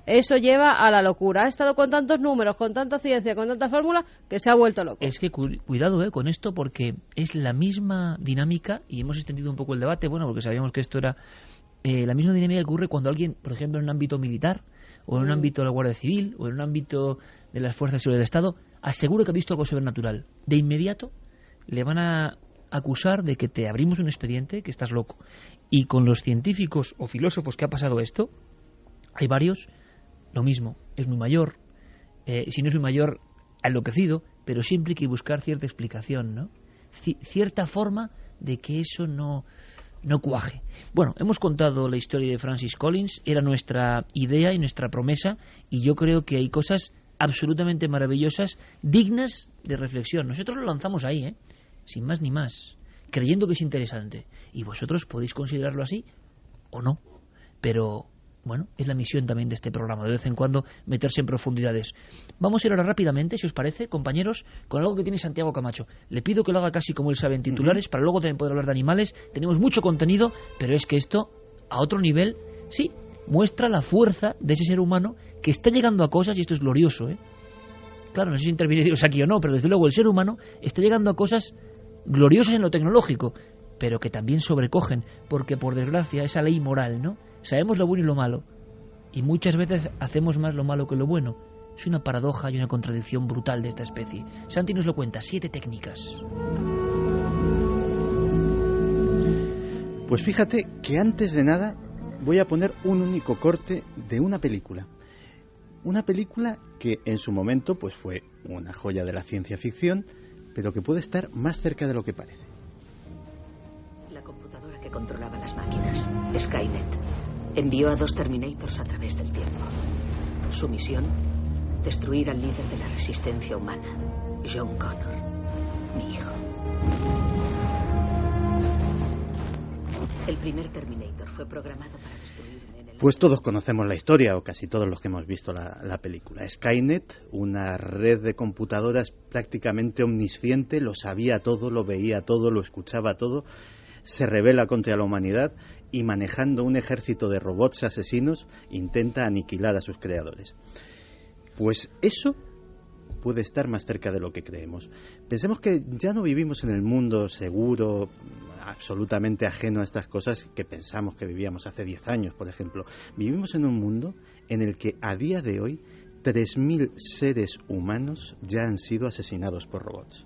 Eso lleva a la locura. Ha estado con tantos números, con tanta ciencia, con tanta fórmula, que se ha vuelto loco. Es que cuidado con esto, porque es la misma dinámica, y hemos extendido un poco el debate, bueno, porque sabíamos que esto era la misma dinámica que ocurre cuando alguien, por ejemplo, en un ámbito militar, o en un ámbito de la Guardia Civil, o en un ámbito de las Fuerzas de Seguridad del Estado, asegura que ha visto algo sobrenatural. De inmediato le van a acusar de que te abrimos un expediente, que estás loco. Y con los científicos o filósofos que ha pasado esto, hay varios, lo mismo, es muy mayor, si no es muy mayor, enloquecido, pero siempre hay que buscar cierta explicación, ¿no? Cierta forma de que eso no cuaje. Bueno, hemos contado la historia de Francis Collins, era nuestra idea y nuestra promesa, y yo creo que hay cosas absolutamente maravillosas, dignas de reflexión. Nosotros lo lanzamos ahí, sin más ni más, creyendo que es interesante. Y vosotros podéis considerarlo así o no. Pero, bueno, es la misión también de este programa, de vez en cuando meterse en profundidades. Vamos a ir ahora rápidamente, si os parece, compañeros, con algo que tiene Santiago Camacho. Le pido que lo haga casi como él sabe en titulares, para luego también poder hablar de animales. Tenemos mucho contenido, pero es que esto, a otro nivel, sí, muestra la fuerza de ese ser humano que está llegando a cosas, y esto es glorioso, Claro, no sé si interviene Dios aquí o no, pero desde luego el ser humano está llegando a cosas gloriosas en lo tecnológico, pero que también sobrecogen, porque por desgracia esa ley moral, ¿no? Sabemos lo bueno y lo malo, y muchas veces hacemos más lo malo que lo bueno. Es una paradoja y una contradicción brutal de esta especie. Santi nos lo cuenta, 7 técnicas. Pues fíjate que antes de nada voy a poner un único corte de una película. Una película que en su momento pues fue una joya de la ciencia ficción, pero que puede estar más cerca de lo que parece. La computadora que controlaba las máquinas, Skynet, envió a 2 Terminators a través del tiempo. Su misión, destruir al líder de la resistencia humana, John Connor, mi hijo. El primer Terminator fue programado para destruirme en el... Pues todos conocemos la historia, o casi todos los que hemos visto la película. Skynet, una red de computadoras prácticamente omnisciente, lo sabía todo, lo veía todo, lo escuchaba todo, se rebela contra la humanidad y, manejando un ejército de robots asesinos, intenta aniquilar a sus creadores. Pues eso puede estar más cerca de lo que creemos. Pensemos que ya no vivimos en el mundo seguro, absolutamente ajeno a estas cosas que pensamos que vivíamos hace 10 años, por ejemplo. Vivimos en un mundo en el que a día de hoy 3.000 seres humanos ya han sido asesinados por robots.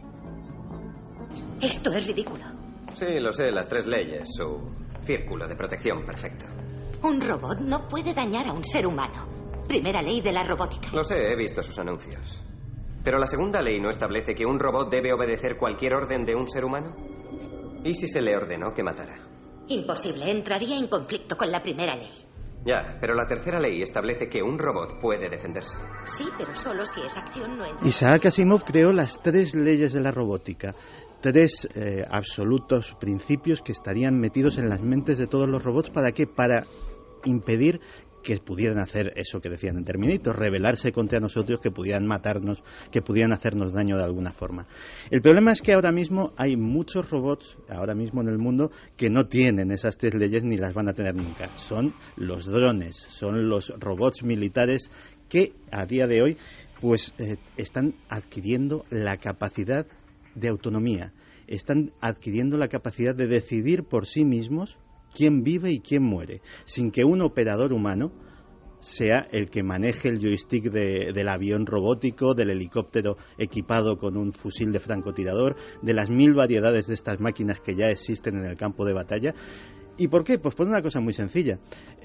Esto es ridículo. Sí, lo sé, las 3 leyes, su círculo de protección perfecto. Un robot no puede dañar a un ser humano. Primera ley de la robótica. Lo sé, he visto sus anuncios. Pero la segunda ley no establece que un robot debe obedecer cualquier orden de un ser humano. ¿Y si se le ordenó que matara? Imposible, entraría en conflicto con la primera ley. Ya, pero la tercera ley establece que un robot puede defenderse. Sí, pero solo si esa acción no entra... Isaac Asimov creó las 3 leyes de la robótica. 3 absolutos principios que estarían metidos en las mentes de todos los robots. ¿Para qué? Para impedir que pudieran hacer eso que decían en Terminator, rebelarse contra nosotros, que pudieran matarnos, que pudieran hacernos daño de alguna forma. El problema es que ahora mismo hay muchos robots, ahora mismo en el mundo, que no tienen esas 3 leyes ni las van a tener nunca. Son los drones, son los robots militares que a día de hoy pues están adquiriendo la capacidad de autonomía, están adquiriendo la capacidad de decidir por sí mismos quién vive y quién muere, sin que un operador humano sea el que maneje el joystick del avión robótico, del helicóptero equipado con un fusil de francotirador, de las 1000 variedades de estas máquinas que ya existen en el campo de batalla. ¿Y por qué? Pues por una cosa muy sencilla.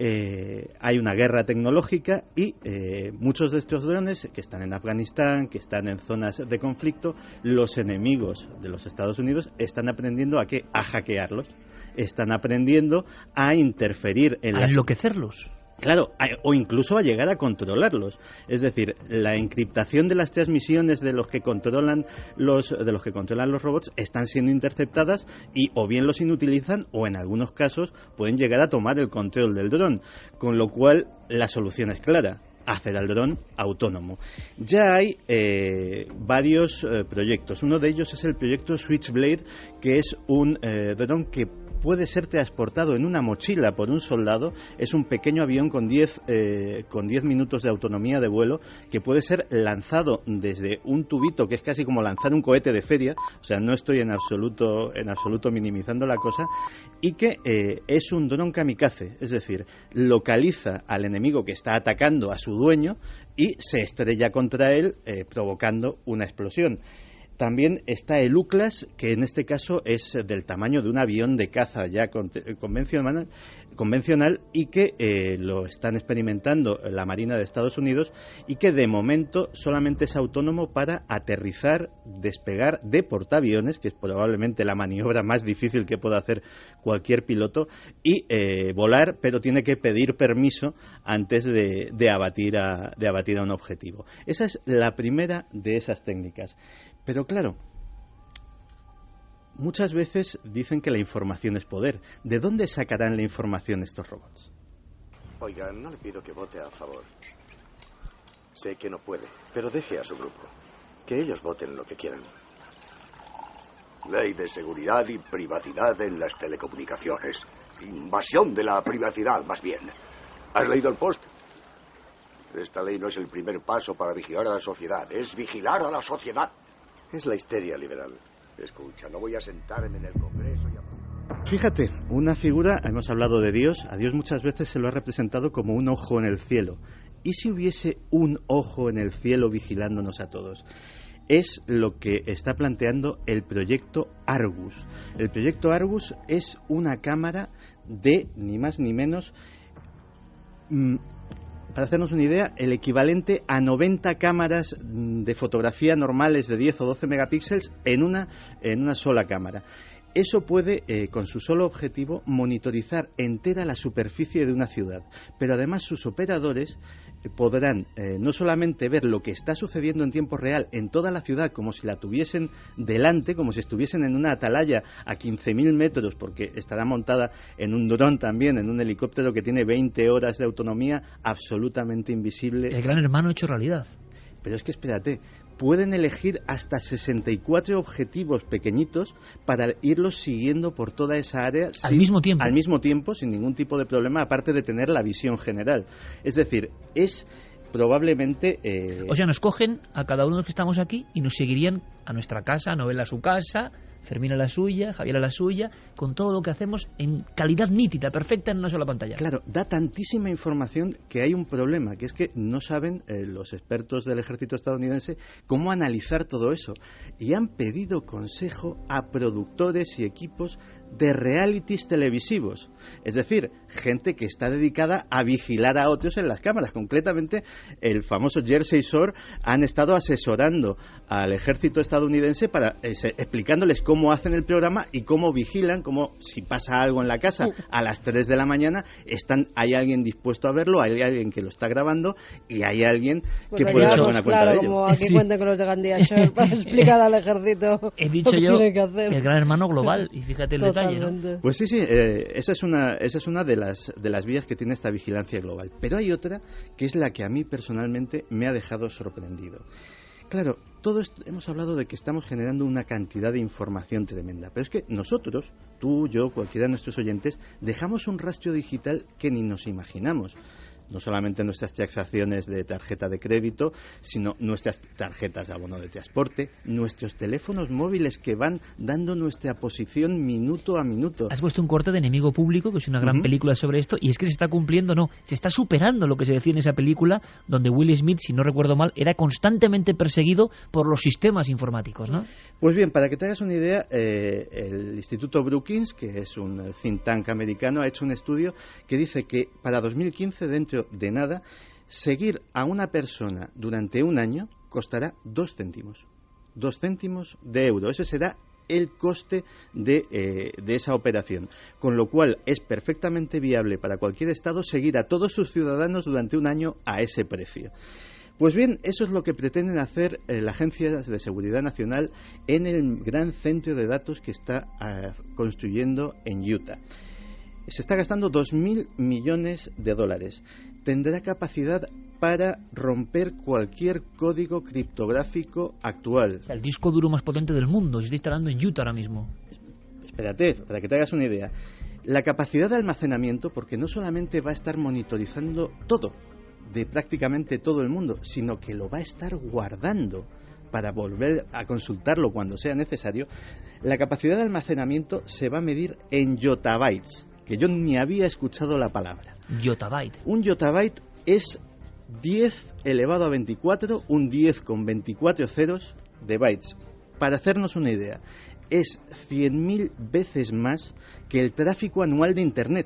Hay una guerra tecnológica y muchos de estos drones que están en Afganistán, que están en zonas de conflicto, los enemigos de los Estados Unidos están aprendiendo ¿a qué? A hackearlos. Están aprendiendo a interferir en a enloquecerlos. Claro, o incluso a llegar a controlarlos. Es decir, la encriptación de las transmisiones de los que controlan los robots están siendo interceptadas y o bien los inutilizan o en algunos casos pueden llegar a tomar el control del dron, con lo cual la solución es clara: hacer al dron autónomo. Ya hay varios proyectos. Uno de ellos es el proyecto Switchblade, que es un dron que puede ser transportado en una mochila por un soldado. Es un pequeño avión con 10 minutos de autonomía de vuelo, que puede ser lanzado desde un tubito, que es casi como lanzar un cohete de feria. O sea, no estoy en absoluto minimizando la cosa, y que es un dron kamikaze, es decir, localiza al enemigo que está atacando a su dueño y se estrella contra él, provocando una explosión. También está el UCLAS, que en este caso es del tamaño de un avión de caza ya convencional, y que lo están experimentando la Marina de Estados Unidos, y que de momento solamente es autónomo para aterrizar, despegar de portaaviones, que es probablemente la maniobra más difícil que pueda hacer cualquier piloto, y volar, pero tiene que pedir permiso antes de abatir a un objetivo. Esa es la primera de esas técnicas. Pero claro, muchas veces dicen que la información es poder. ¿De dónde sacarán la información estos robots? Oiga, no le pido que vote a favor. Sé que no puede, pero deje a su grupo. Que ellos voten lo que quieran. Ley de seguridad y privacidad en las telecomunicaciones. Invasión de la privacidad, más bien. ¿Has leído el post? Esta ley no es el primer paso para vigilar a la sociedad, es vigilar a la sociedad. Es la histeria liberal. Escucha, no voy a sentarme en el Congreso y... Fíjate, una figura, hemos hablado de Dios, a Dios muchas veces se lo ha representado como un ojo en el cielo. ¿Y si hubiese un ojo en el cielo vigilándonos a todos? Es lo que está planteando el proyecto Argus. El proyecto Argus es una cámara de, ni más ni menos, para hacernos una idea, el equivalente a 90 cámaras de fotografía normales de 10 o 12 megapíxeles en una sola cámara. Eso puede, con su solo objetivo, monitorizar entera la superficie de una ciudad. Pero además sus operadores podrán no solamente ver lo que está sucediendo en tiempo real en toda la ciudad, como si la tuviesen delante, como si estuviesen en una atalaya a 15.000 metros, porque estará montada en un dron también, en un helicóptero que tiene 20 horas de autonomía, absolutamente invisible. El Gran Hermano hecho realidad. Pero es que espérate, pueden elegir hasta 64 objetivos pequeñitos para irlos siguiendo por toda esa área al mismo tiempo, sin ningún tipo de problema, aparte de tener la visión general. Es decir, es probablemente... O sea, nos cogen a cada uno de los que estamos aquí y nos seguirían a nuestra casa, Noel a su casa, Fermín a la suya, Javier a la suya, con todo lo que hacemos en calidad nítida, perfecta, en una sola pantalla. Claro, da tantísima información que hay un problema, que es que no saben los expertos del ejército estadounidense cómo analizar todo eso. Y han pedido consejo a productores y equipos de realities televisivos. Es decir, gente que está dedicada a vigilar a otros en las cámaras. Concretamente, el famoso Jersey Shore han estado asesorando al ejército estadounidense para explicándoles cómo hacen el programa y cómo vigilan, cómo si pasa algo en la casa a las 3 de la mañana, hay alguien dispuesto a verlo, hay alguien que lo está grabando y hay alguien que puede dar buena cuenta de ello. Como aquí cuentan con los de Gandía Shore para explicar al ejército he dicho lo que yo, tiene que hacer. El Gran Hermano global, y fíjate el detalle, ¿no? Pues sí, esa es una de las vías que tiene esta vigilancia global. Pero hay otra que es la que a mí personalmente me ha dejado sorprendido. Claro, hemos hablado de que estamos generando una cantidad de información tremenda, pero es que nosotros, tú, yo, cualquiera de nuestros oyentes, dejamos un rastro digital que ni nos imaginamos. No solamente nuestras transacciones de tarjeta de crédito, sino nuestras tarjetas de abono de transporte, nuestros teléfonos móviles que van dando nuestra posición minuto a minuto. Has puesto un corte de Enemigo Público, que es una gran película sobre esto, y es que se está cumpliendo, se está superando lo que se decía en esa película, donde Will Smith, si no recuerdo mal, era constantemente perseguido por los sistemas informáticos, ¿no? Pues bien, para que te hagas una idea, el Instituto Brookings, que es un think tank americano, ha hecho un estudio que dice que para 2015, dentro de nada, seguir a una persona durante un año costará 2 céntimos. 2 céntimos de euro. Ese será el coste de esa operación. Con lo cual es perfectamente viable para cualquier Estado seguir a todos sus ciudadanos durante un año a ese precio. Pues bien, eso es lo que pretenden hacer la Agencia de Seguridad Nacional en el gran centro de datos que está construyendo en Utah. Se está gastando $2.000 millones. Tendrá capacidad para romper cualquier código criptográfico actual. O sea, el disco duro más potente del mundo se está instalando en Utah ahora mismo. Espérate, para que te hagas una idea. La capacidad de almacenamiento, porque no solamente va a estar monitorizando todo, de prácticamente todo el mundo, sino que lo va a estar guardando para volver a consultarlo cuando sea necesario. La capacidad de almacenamiento se va a medir en yottabytes, que yo ni había escuchado la palabra. Yottabyte. Un yottabyte es 10 elevado a 24, un 10 con 24 ceros de bytes. Para hacernos una idea, es 100.000 veces más que el tráfico anual de Internet.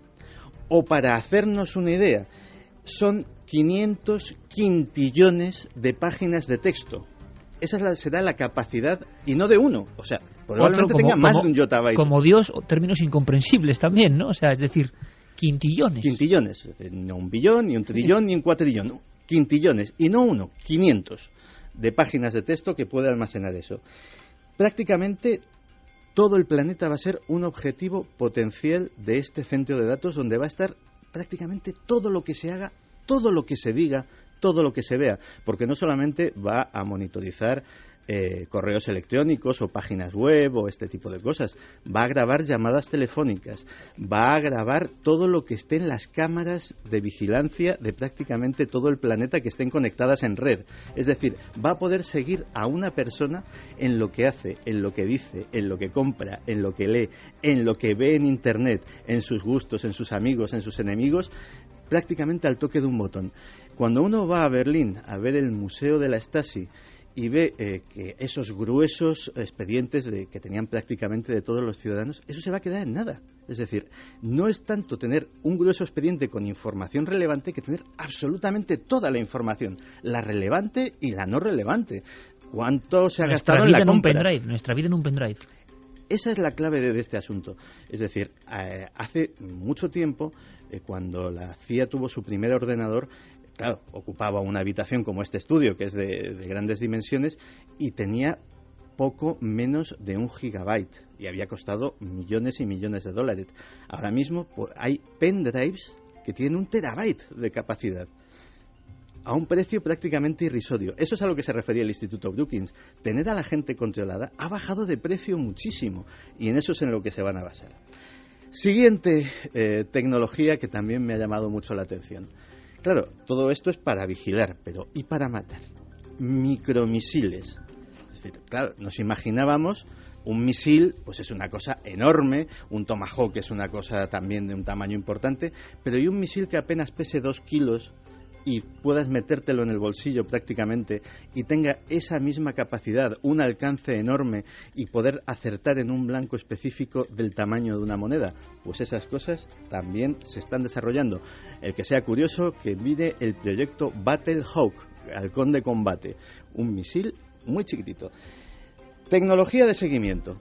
O para hacernos una idea, son 500 quintillones de páginas de texto. Esa será la capacidad, y no de uno, o sea, probablemente tenga más de un yottabyte. Como Dios, términos incomprensibles también, ¿no? O sea, es decir, quintillones. Quintillones, no un billón, ni un trillón, ni un cuatrillón, no, quintillones, y no uno, 500 de páginas de texto que puede almacenar eso. Prácticamente todo el planeta va a ser un objetivo potencial de este centro de datos, donde va a estar prácticamente todo lo que se haga, todo lo que se diga, todo lo que se vea, porque no solamente va a monitorizar correos electrónicos o páginas web o este tipo de cosas, va a grabar llamadas telefónicas, va a grabar todo lo que esté en las cámaras de vigilancia de prácticamente todo el planeta que estén conectadas en red. Es decir, va a poder seguir a una persona en lo que hace, en lo que dice, en lo que compra, en lo que lee, en lo que ve en Internet, en sus gustos, en sus amigos, en sus enemigos, prácticamente al toque de un botón. Cuando uno va a Berlín a ver el Museo de la Stasi y ve que esos gruesos expedientes que tenían prácticamente de todos los ciudadanos, eso se va a quedar en nada. Es decir, no es tanto tener un grueso expediente con información relevante que tener absolutamente toda la información, la relevante y la no relevante. ¿Cuánto se ha gastado en la compra? Nuestra vida en un pendrive. Esa es la clave de este asunto. Es decir, hace mucho tiempo, cuando la CIA tuvo su primer ordenador, claro, ocupaba una habitación como este estudio, que es de grandes dimensiones, y tenía poco menos de 1 gigabyte, y había costado millones y millones de dólares. Ahora mismo hay pendrives que tienen 1 terabyte de capacidad, a un precio prácticamente irrisorio. Eso es a lo que se refería el Instituto Brookings. Tener a la gente controlada ha bajado de precio muchísimo, y en eso es en lo que se van a basar. Siguiente tecnología que también me ha llamado mucho la atención. Claro, todo esto es para vigilar, pero ¿y para matar? Micromisiles. Es decir, claro, nos imaginábamos un misil, pues es una cosa enorme, un Tomahawk es una cosa también de un tamaño importante, pero ¿y un misil que apenas pese 2 kilos y puedas metértelo en el bolsillo prácticamente y tenga esa misma capacidad, un alcance enorme y poder acertar en un blanco específico del tamaño de una moneda? Pues esas cosas también se están desarrollando. El que sea curioso, que mire el proyecto Battle Hawk, halcón de combate, un misil muy chiquitito. Tecnología de seguimiento.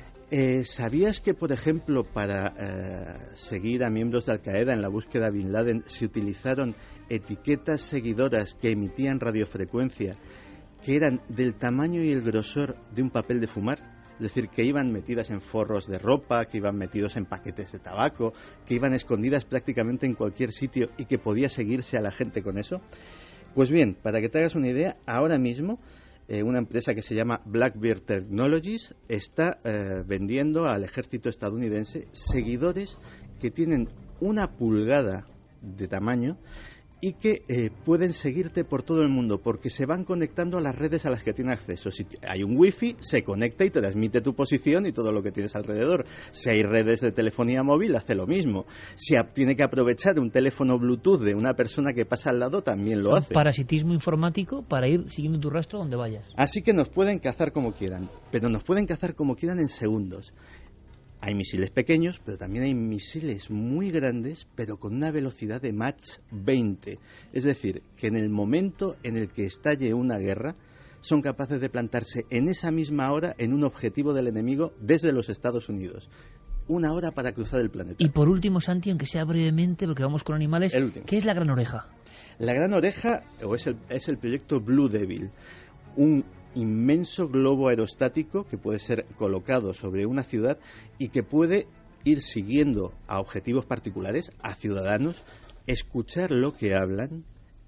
¿Sabías que, por ejemplo, para seguir a miembros de Al-Qaeda en la búsqueda de Bin Laden se utilizaron etiquetas seguidoras que emitían radiofrecuencia que eran del tamaño y el grosor de un papel de fumar? Es decir, que iban metidas en forros de ropa, que iban metidos en paquetes de tabaco, que iban escondidas prácticamente en cualquier sitio y que podía seguirse a la gente con eso. Pues bien, para que te hagas una idea, ahora mismo una empresa que se llama Blackbeard Technologies está vendiendo al ejército estadounidense seguidores que tienen 1 pulgada de tamaño y que pueden seguirte por todo el mundo, porque se van conectando a las redes a las que tienen acceso. Si hay un wifi, se conecta y te transmite tu posición y todo lo que tienes alrededor. Si hay redes de telefonía móvil, hace lo mismo. Si tiene que aprovechar un teléfono Bluetooth de una persona que pasa al lado, también lo hace. Parasitismo informático para ir siguiendo tu rastro donde vayas. Así que nos pueden cazar como quieran, pero nos pueden cazar como quieran en segundos. Hay misiles pequeños, pero también hay misiles muy grandes, pero con una velocidad de Mach 20. Es decir, que en el momento en el que estalle una guerra, son capaces de plantarse en esa misma hora en un objetivo del enemigo desde los Estados Unidos. 1 hora para cruzar el planeta. Y por último, Santi, aunque sea brevemente, porque vamos con animales, ¿qué es la Gran Oreja? La Gran Oreja es el proyecto Blue Devil, un inmenso globo aerostático que puede ser colocado sobre una ciudad y que puede ir siguiendo a objetivos particulares, a ciudadanos, escuchar lo que hablan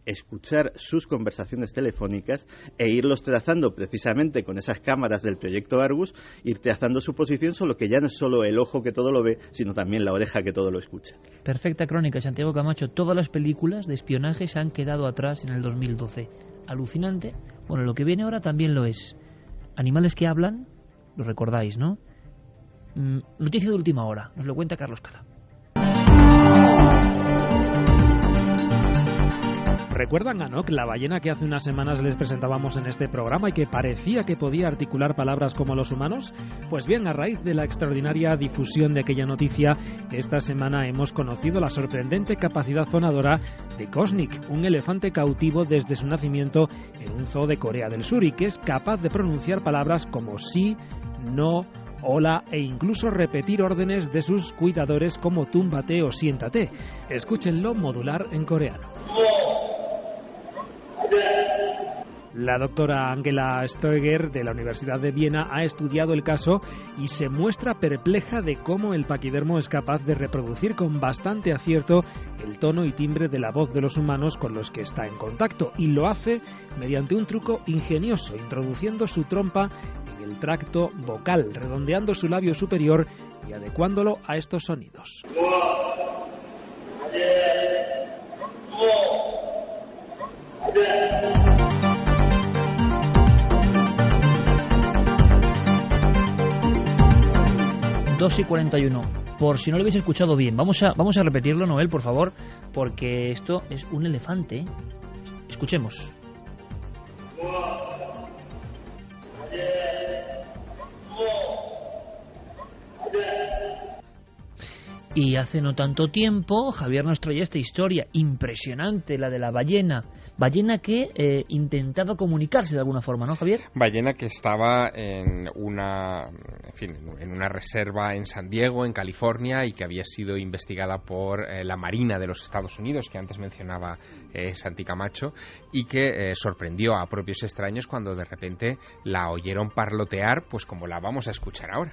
escuchar sus conversaciones telefónicas e irlos trazando precisamente con esas cámaras del proyecto Argus, ir trazando su posición, solo que ya no es solo el ojo que todo lo ve, sino también la oreja que todo lo escucha. Perfecta crónica, Santiago Camacho. Todas las películas de espionaje se han quedado atrás en el 2012. Alucinante. Bueno, lo que viene ahora también lo es. Animales que hablan, lo recordáis, ¿no? Noticia de última hora, nos lo cuenta Carlos Cala. ¿Recuerdan a Nock, la ballena que hace unas semanas les presentábamos en este programa y que parecía que podía articular palabras como los humanos? Pues bien, a raíz de la extraordinaria difusión de aquella noticia, esta semana hemos conocido la sorprendente capacidad fonadora de Kosnik, un elefante cautivo desde su nacimiento en un zoo de Corea del Sur y que es capaz de pronunciar palabras como sí, no, hola e incluso repetir órdenes de sus cuidadores como túmbate o siéntate. Escúchenlo modular en coreano. La doctora Angela Stoeger de la Universidad de Viena ha estudiado el caso y se muestra perpleja de cómo el paquidermo es capaz de reproducir con bastante acierto el tono y timbre de la voz de los humanos con los que está en contacto, y lo hace mediante un truco ingenioso, introduciendo su trompa en el tracto vocal, redondeando su labio superior y adecuándolo a estos sonidos. Dos y 41. Por si no lo habéis escuchado bien, vamos a repetirlo, Noel, por favor, porque esto es un elefante. Escuchemos. Y hace no tanto tiempo, Javier nos traía esta historia impresionante, la de la ballena que intentaba comunicarse de alguna forma, ¿no, Javier? Ballena que estaba en una reserva en San Diego, en California, y que había sido investigada por la Marina de los Estados Unidos, que antes mencionaba Santi Camacho, y que sorprendió a propios extraños cuando de repente la oyeron parlotear, pues como la vamos a escuchar ahora.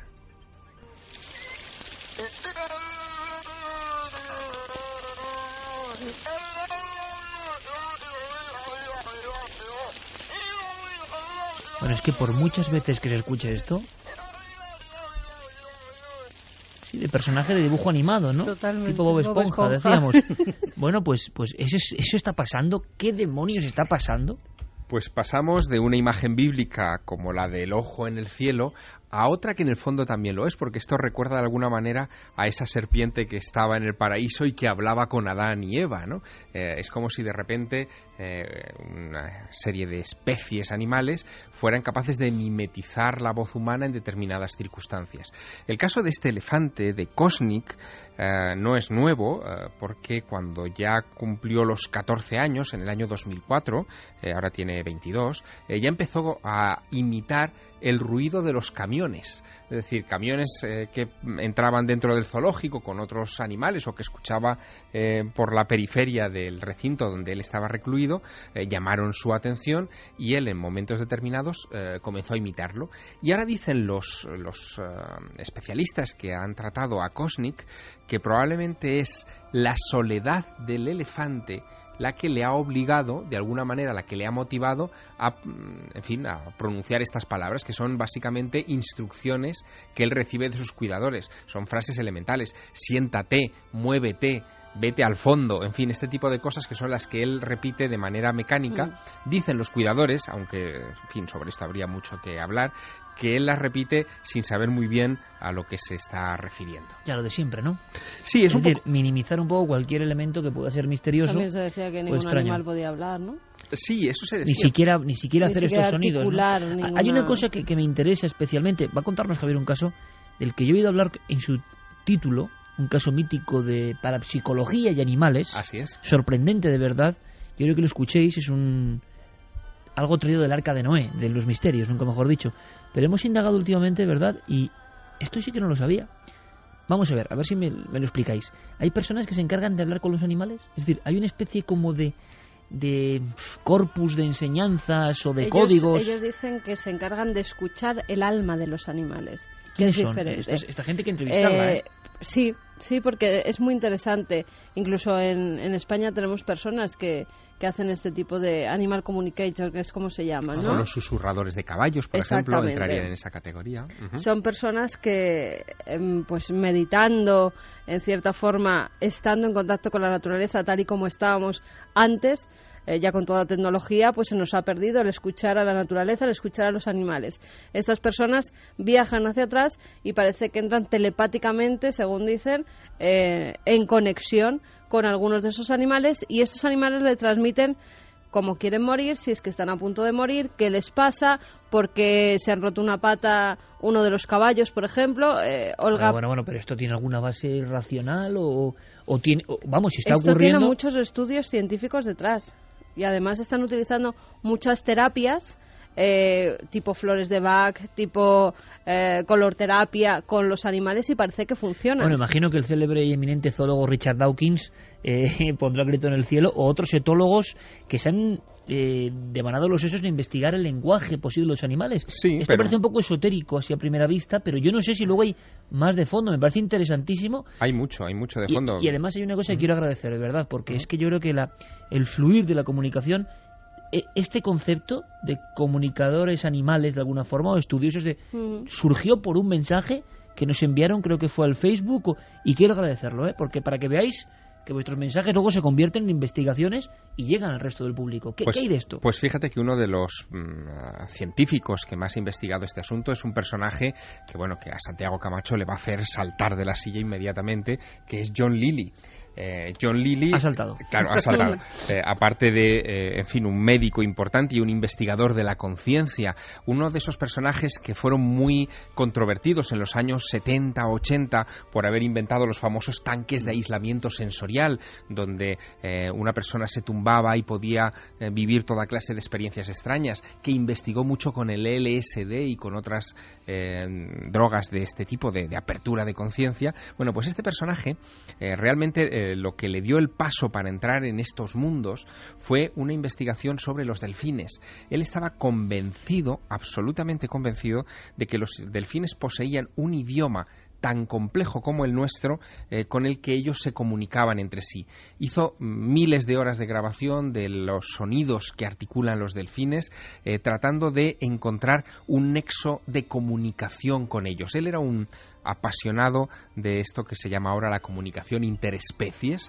Bueno, es que por muchas veces que se escuche esto, sí, de personaje de dibujo animado, ¿no? Totalmente. Tipo Bob Esponja, decíamos. Bueno, pues eso está pasando. ¿Qué demonios está pasando? Pues pasamos de una imagen bíblica como la del ojo en el cielo a otra que en el fondo también lo es, porque esto recuerda de alguna manera a esa serpiente que estaba en el paraíso y que hablaba con Adán y Eva, ¿no? Es como si de repente una serie de especies animales fueran capaces de mimetizar la voz humana en determinadas circunstancias. El caso de este elefante, de Kosnik, no es nuevo, porque cuando ya cumplió los 14 años, en el año 2004, ahora tiene 22, ya empezó a imitar el ruido de los camiones, es decir, camiones que entraban dentro del zoológico con otros animales o que escuchaba por la periferia del recinto donde él estaba recluido, llamaron su atención y él en momentos determinados comenzó a imitarlo. Y ahora dicen los especialistas que han tratado a Kosnik que probablemente es la soledad del elefante la que le ha obligado, de alguna manera, la que le ha motivado a pronunciar estas palabras, que son básicamente instrucciones que él recibe de sus cuidadores. Son frases elementales: siéntate, muévete, vete al fondo, en fin, este tipo de cosas que son las que él repite de manera mecánica. Dicen los cuidadores, aunque, en fin, sobre esto habría mucho que hablar, que él las repite sin saber muy bien a lo que se está refiriendo. Ya lo de siempre, ¿no? Sí, es un decir, minimizar un poco cualquier elemento que pueda ser misterioso. También se decía que ningún animal podía hablar, ¿no? Sí, eso se decía. Ni siquiera hacer estos sonidos, ¿no? Hay una cosa que me interesa especialmente. Va a contarnos, Javier, un caso del que yo he oído hablar en su título, un caso mítico de parapsicología y animales. Así es. Sorprendente, de verdad. Yo creo que lo escuchéis, es algo traído del Arca de Noé, de los misterios, nunca mejor dicho. Pero hemos indagado últimamente, ¿verdad? Y esto sí que no lo sabía. Vamos a ver si me lo explicáis. ¿Hay personas que se encargan de hablar con los animales? Es decir, ¿hay una especie como de corpus de enseñanzas o de códigos? Ellos dicen que se encargan de escuchar el alma de los animales. ¿Quiénes es son? Diferente. Esta gente que entrevistarla, Sí, Sí, porque es muy interesante. Incluso en España tenemos personas que hacen este tipo de animal communicator, que es como se llama, ¿no? Los susurradores de caballos, por ejemplo, entrarían en esa categoría. Son personas que, pues meditando, en cierta forma, estando en contacto con la naturaleza, tal y como estábamos antes, ya con toda la tecnología, pues se nos ha perdido el escuchar a la naturaleza, el escuchar a los animales. Estas personas viajan hacia atrás y parece que entran telepáticamente, según dicen, en conexión con algunos de esos animales, y estos animales le transmiten cómo quieren morir, si es que están a punto de morir, qué les pasa, porque se han roto una pata uno de los caballos, por ejemplo. Olga... Bueno, pero ¿esto tiene alguna base racional o tiene... Vamos, si está Esto ocurriendo... tiene muchos estudios científicos detrás. Y además están utilizando muchas terapias, tipo flores de Bach, tipo colorterapia con los animales, y parece que funciona. Bueno, imagino que el célebre y eminente zoólogo Richard Dawkins pondrá el grito en el cielo, o otros etólogos que se han devanado los sesos de investigar el lenguaje posible de los animales. Sí, Esto parece un poco esotérico así a primera vista, pero yo no sé si luego hay más de fondo. Me parece interesantísimo. Hay mucho de fondo. Y además hay una cosa que quiero agradecer, de verdad, porque es que yo creo que el fluir de la comunicación, este concepto de comunicadores animales de alguna forma, o estudiosos surgió por un mensaje que nos enviaron, creo que fue al Facebook, y quiero agradecerlo, porque para que veáis que vuestros mensajes luego se convierten en investigaciones y llegan al resto del público. ¿Qué hay de esto? Pues fíjate que uno de los científicos que más ha investigado este asunto es un personaje que a Santiago Camacho le va a hacer saltar de la silla inmediatamente, que es John Lilly. John Lilly ha saltado. Claro, ha saltado. Aparte de, un médico importante y un investigador de la conciencia, uno de esos personajes que fueron muy controvertidos en los años 70, 80 por haber inventado los famosos tanques de aislamiento sensorial, donde una persona se tumbaba y podía vivir toda clase de experiencias extrañas, que investigó mucho con el LSD y con otras drogas de este tipo de apertura de conciencia. Bueno, pues este personaje realmente lo que le dio el paso para entrar en estos mundos fue una investigación sobre los delfines. Él estaba convencido, absolutamente convencido, de que los delfines poseían un idioma tan complejo como el nuestro, con el que ellos se comunicaban entre sí. Hizo miles de horas de grabación de los sonidos que articulan los delfines, tratando de encontrar un nexo de comunicación con ellos. Él era un apasionado de esto que se llama ahora la comunicación interespecies.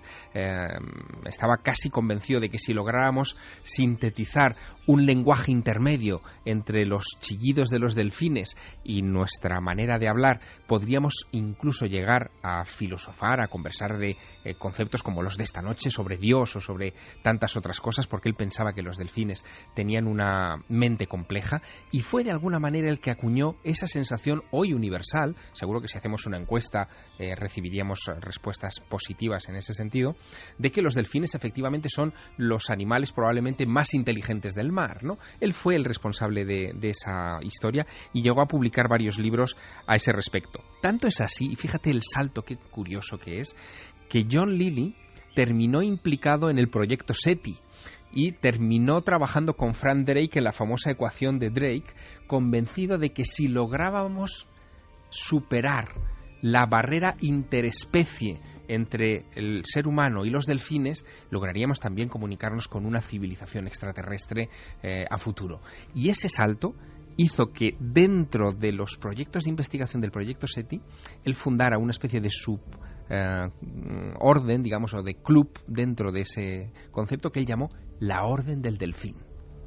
Estaba casi convencido de que si lográramos sintetizar un lenguaje intermedio entre los chillidos de los delfines y nuestra manera de hablar, podríamos incluso llegar a filosofar, a conversar de conceptos como los de esta noche, sobre Dios o sobre tantas otras cosas, porque él pensaba que los delfines tenían una mente compleja, y fue de alguna manera el que acuñó esa sensación hoy universal. Seguro que si hacemos una encuesta recibiríamos respuestas positivas en ese sentido, de que los delfines efectivamente son los animales probablemente más inteligentes del mar, ¿no? Él fue el responsable de esa historia y llegó a publicar varios libros a ese respecto. Tanto es así, y fíjate el salto, qué curioso que es, que John Lilly terminó implicado en el proyecto SETI y terminó trabajando con Frank Drake en la famosa ecuación de Drake, convencido de que si lográbamos superar la barrera interespecie entre el ser humano y los delfines, lograríamos también comunicarnos con una civilización extraterrestre a futuro. Y ese salto hizo que dentro de los proyectos de investigación del proyecto SETI, él fundara una especie de orden, digamos, o de club dentro de ese concepto que él llamó la Orden del Delfín.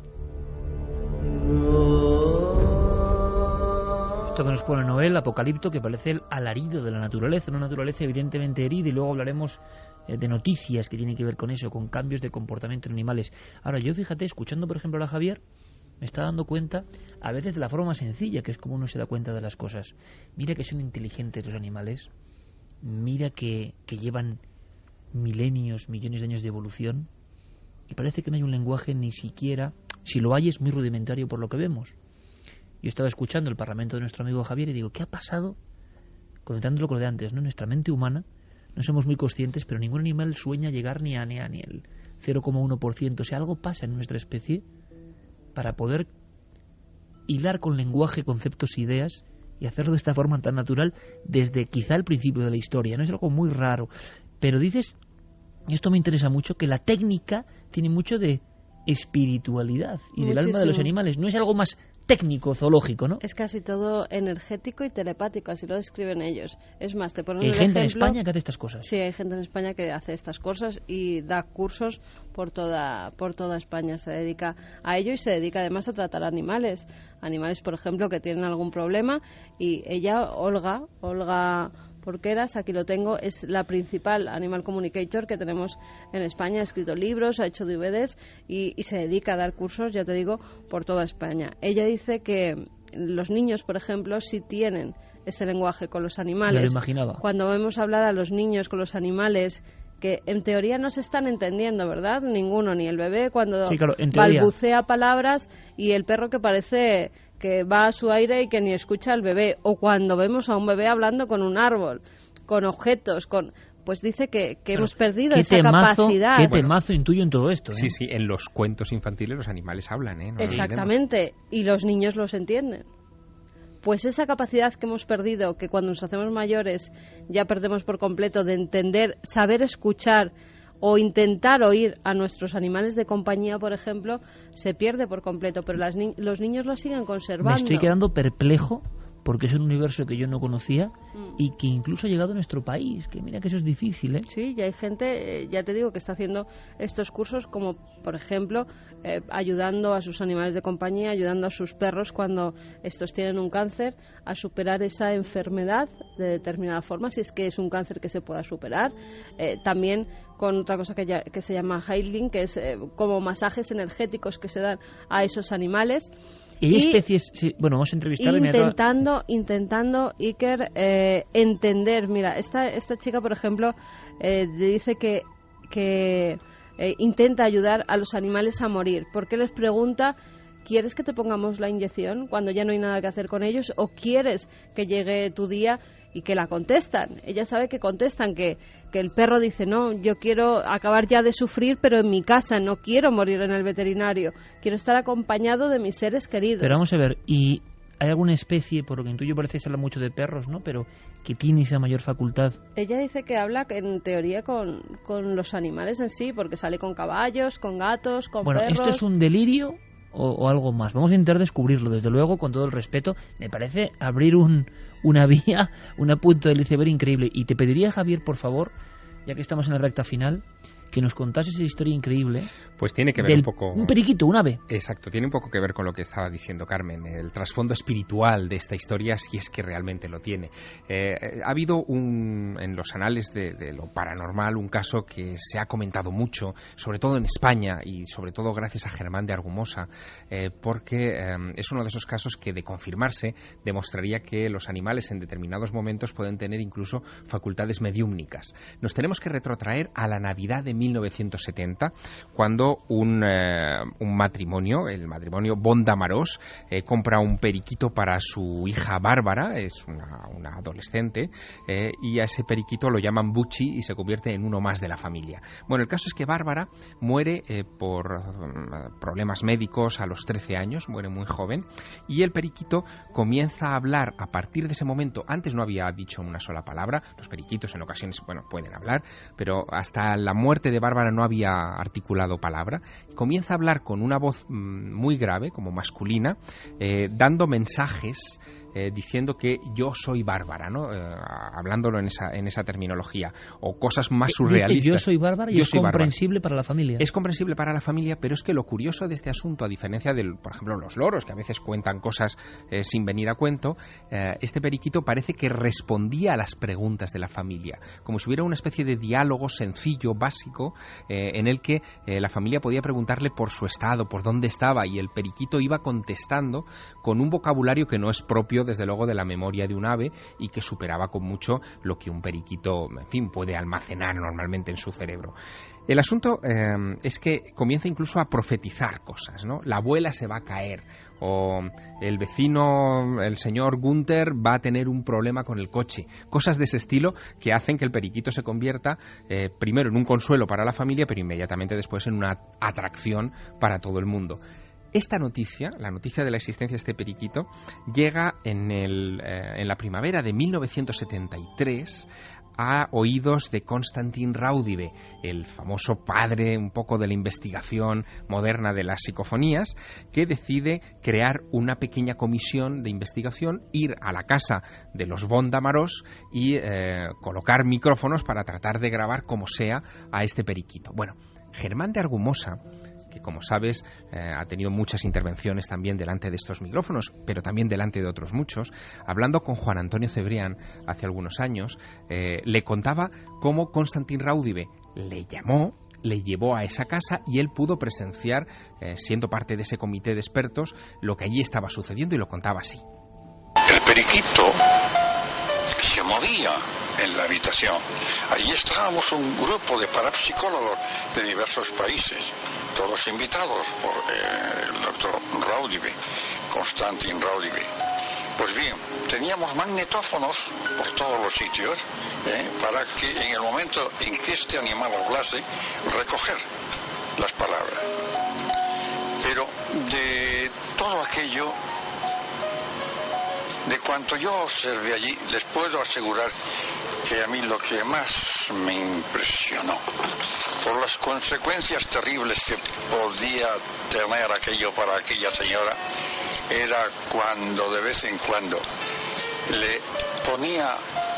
Esto que nos pone Noel, Apocalipto, que parece el alarido de la naturaleza, una naturaleza evidentemente herida, y luego hablaremos de noticias que tienen que ver con eso, con cambios de comportamiento en animales. Ahora, yo fíjate, escuchando por ejemplo a la Javier, me está dando cuenta a veces de la forma más sencilla, que es como uno se da cuenta de las cosas. Mira que son inteligentes los animales, mira que llevan milenios, millones de años de evolución, y parece que no hay un lenguaje ni siquiera, si lo hay es muy rudimentario por lo que vemos. Yo estaba escuchando el parlamento de nuestro amigo Javier y digo, ¿qué ha pasado? Conectándolo con lo de antes, ¿no? Nuestra mente humana, no somos muy conscientes, pero ningún animal sueña llegar ni el 0,1%. O sea, algo pasa en nuestra especie para poder hilar con lenguaje, conceptos, ideas y hacerlo de esta forma tan natural desde quizá el principio de la historia, ¿no? Es algo muy raro. Pero dices, y esto me interesa mucho, que la técnica tiene mucho de espiritualidad y del alma de los animales. No es algo más técnico, zoológico, ¿no? Es casi todo energético y telepático, así lo describen ellos. Es más, te ponen ¿Hay un gente ejemplo, en España que hace estas cosas? Sí, hay gente en España que hace estas cosas y da cursos por toda España. Se dedica a ello y se dedica además a tratar animales. Animales, por ejemplo, que tienen algún problema, y ella, Olga Porqueras, aquí lo tengo, es la principal animal communicator que tenemos en España. Ha escrito libros, ha hecho DVDs y se dedica a dar cursos, ya te digo, por toda España. Ella dice que los niños, por ejemplo, sí tienen ese lenguaje con los animales. Me lo imaginaba. Cuando vemos hablar a los niños con los animales, que en teoría no se están entendiendo, ¿verdad? Ninguno, ni el bebé cuando sí, claro, en teoría balbucea palabras, y el perro que parece que va a su aire y que ni escucha al bebé, o cuando vemos a un bebé hablando con un árbol, con objetos, pues dice que hemos perdido esa capacidad. ¿Qué temazo intuyo en todo esto? Sí, en los cuentos infantiles los animales hablan, ¿eh? No exactamente, y los niños los entienden. Pues esa capacidad que hemos perdido, que cuando nos hacemos mayores ya perdemos por completo, de entender, saber escuchar o intentar oír a nuestros animales de compañía, por ejemplo, se pierde por completo, pero los niños lo siguen conservando. Me estoy quedando perplejo porque es un universo que yo no conocía y que incluso ha llegado a nuestro país, que mira que eso es difícil, ¿eh? Sí, ya hay gente, ya te digo, que está haciendo estos cursos, como por ejemplo ayudando a sus animales de compañía, ayudando a sus perros cuando estos tienen un cáncer, a superar esa enfermedad de determinada forma, si es que es un cáncer que se pueda superar. También con otra cosa que se llama healing, que es como masajes energéticos que se dan a esos animales. ¿Y hay especies? Sí, bueno, vamos a entrevistarle. Intentando, Iker, entender. Mira, esta chica, por ejemplo, dice que intenta ayudar a los animales a morir, porque les pregunta: ¿quieres que te pongamos la inyección cuando ya no hay nada que hacer con ellos? ¿O quieres que llegue tu día? Y que la contestan. Ella sabe que contestan, que el perro dice: no, yo quiero acabar ya de sufrir, pero en mi casa, no quiero morir en el veterinario, quiero estar acompañado de mis seres queridos. Pero vamos a ver, ¿y hay alguna especie, por lo que intuyo parece que se habla mucho de perros, ¿no?, pero que tiene esa mayor facultad? Ella dice que habla en teoría con los animales en sí, porque sale con caballos, con gatos, con perros. Bueno, ¿esto es un delirio o algo más? Vamos a intentar descubrirlo, desde luego, con todo el respeto. Me parece abrir una vía, un punto del iceberg increíble. Y te pediría, Javier, por favor, ya que estamos en la recta final, que nos contases esa historia increíble. Pues tiene que ver un poco... Un periquito, un ave. Exacto, tiene un poco que ver con lo que estaba diciendo Carmen, el trasfondo espiritual de esta historia, si es que realmente lo tiene. Ha habido en los anales de lo paranormal un caso que se ha comentado mucho, sobre todo en España y sobre todo gracias a Germán de Argumosa, porque es uno de esos casos que, de confirmarse, demostraría que los animales en determinados momentos pueden tener incluso facultades mediúmnicas. Nos tenemos que retrotraer a la Navidad de 1970, cuando un matrimonio, el matrimonio Bondamarós, compra un periquito para su hija Bárbara, es una adolescente, y a ese periquito lo llaman Bucci y se convierte en uno más de la familia. Bueno, el caso es que Bárbara muere por problemas médicos a los 13 años, muere muy joven, y el periquito comienza a hablar a partir de ese momento. Antes no había dicho una sola palabra, los periquitos en ocasiones, pueden hablar, pero hasta la muerte de Bárbara no había articulado palabra. Comienza a hablar con una voz muy grave, como masculina, dando mensajes, diciendo que yo soy Bárbara, ¿no? Hablándolo en esa terminología, o cosas más surrealistas. Yo soy Bárbara y es comprensible para la familia. Es comprensible para la familia, pero es que lo curioso de este asunto, a diferencia por ejemplo, los loros, que a veces cuentan cosas sin venir a cuento, este periquito parece que respondía a las preguntas de la familia, como si hubiera una especie de diálogo sencillo, básico, en el que la familia podía preguntarle por su estado, por dónde estaba, y el periquito iba contestando con un vocabulario que no es propio, desde luego, de la memoria de un ave, y que superaba con mucho lo que un periquito, en fin, puede almacenar normalmente en su cerebro. El asunto es que comienza incluso a profetizar cosas, ¿no? La abuela se va a caer, o el vecino, el señor Gunther, va a tener un problema con el coche. Cosas de ese estilo que hacen que el periquito se convierta primero en un consuelo para la familia, pero inmediatamente después en una atracción para todo el mundo. Esta noticia, la noticia de la existencia de este periquito, llega en la primavera de 1973 a oídos de Konstantin Raudive, el famoso padre un poco de la investigación moderna de las psicofonías, que decide crear una pequeña comisión de investigación, ir a la casa de los von Damaros y colocar micrófonos para tratar de grabar como sea a este periquito. Bueno, Germán de Argumosa, que como sabes ha tenido muchas intervenciones también delante de estos micrófonos, pero también delante de otros muchos, hablando con Juan Antonio Cebrián hace algunos años, le contaba cómo Konstantin Raudive le llamó, le llevó a esa casa y él pudo presenciar, siendo parte de ese comité de expertos, lo que allí estaba sucediendo, y lo contaba así. El periquito se movía en la habitación. Allí estábamos un grupo de parapsicólogos de diversos países, todos invitados por el doctor Raudive, Konstantin Raudive. Pues bien, teníamos magnetófonos por todos los sitios, para que en el momento en que este animal hablase, recoger las palabras. Pero de todo aquello, de cuanto yo observé allí, les puedo asegurar que a mí lo que más me impresionó, por las consecuencias terribles que podía tener aquello para aquella señora, era cuando de vez en cuando le ponía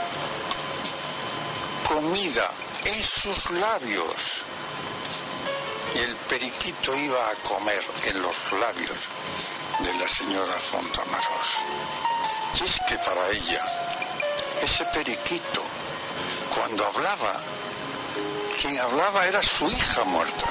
comida en sus labios y el periquito iba a comer en los labios de la señora von Damaros. Y es que para ella, ese periquito, cuando hablaba, quien hablaba era su hija muerta.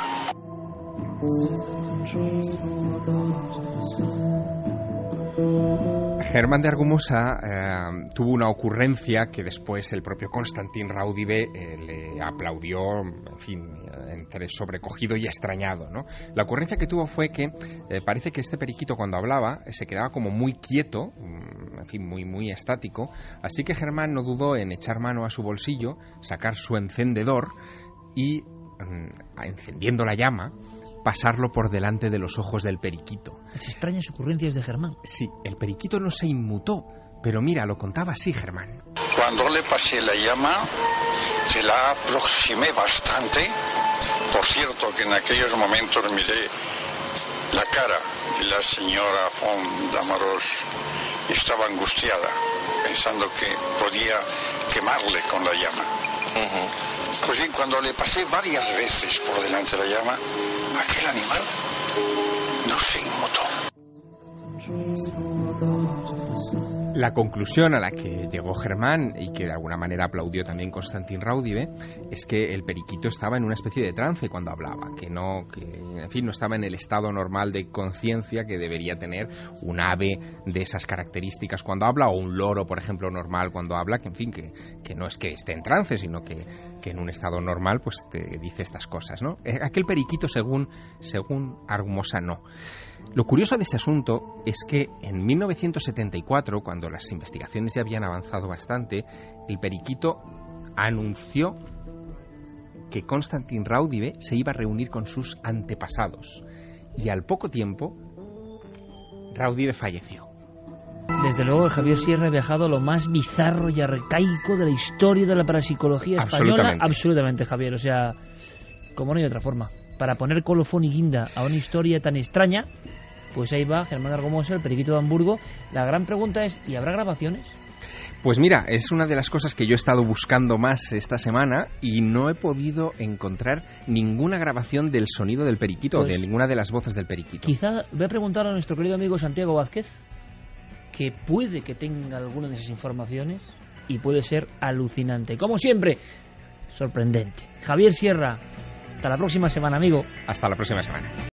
Germán de Argumosa tuvo una ocurrencia que después el propio Konstantin Raudive le aplaudió, en fin, entre sobrecogido y extrañado, ¿no? La ocurrencia que tuvo fue que parece que este periquito, cuando hablaba, se quedaba como muy quieto, en fin, muy estático, así que Germán no dudó en echar mano a su bolsillo, sacar su encendedor y, encendiendo la llama, pasarlo por delante de los ojos del periquito. Las extrañas ocurrencias de Germán. Sí, el periquito no se inmutó, pero mira, lo contaba así Germán. Cuando le pasé la llama, se la aproximé bastante. Por cierto, que en aquellos momentos miré la cara de la señora von Damaros. Estaba angustiada, pensando que podía quemarle con la llama. Pues bien, cuando le pasé varias veces por delante de la llama, aquel animal no se inmutó. La conclusión a la que llegó Germán, y que de alguna manera aplaudió también Konstantin Raudive, es que el periquito estaba en una especie de trance cuando hablaba, que en fin, no estaba en el estado normal de conciencia que debería tener un ave de esas características cuando habla, o un loro, por ejemplo, normal cuando habla, que en fin, que no es que esté en trance, sino que en un estado normal pues te dice estas cosas, ¿no? Aquel periquito, según Argumosa, no. Lo curioso de este asunto es que en 1974, cuando las investigaciones ya habían avanzado bastante, el periquito anunció que Konstantin Raudive se iba a reunir con sus antepasados. Y al poco tiempo, Raudive falleció. Desde luego, Javier Sierra ha viajado a lo más bizarro y arcaico de la historia de la parapsicología española. Absolutamente, Javier. O sea, como no hay otra forma. Para poner colofón y guinda a una historia tan extraña, pues ahí va Germán Argumosa, el periquito de Hamburgo. La gran pregunta es, ¿y habrá grabaciones? Pues mira, es una de las cosas que yo he estado buscando más esta semana y no he podido encontrar ninguna grabación del sonido del periquito, pues, de ninguna de las voces del periquito. Quizá voy a preguntar a nuestro querido amigo Santiago Vázquez, que puede que tenga alguna de esas informaciones y puede ser alucinante. Como siempre, sorprendente. Javier Sierra, hasta la próxima semana, amigo. Hasta la próxima semana.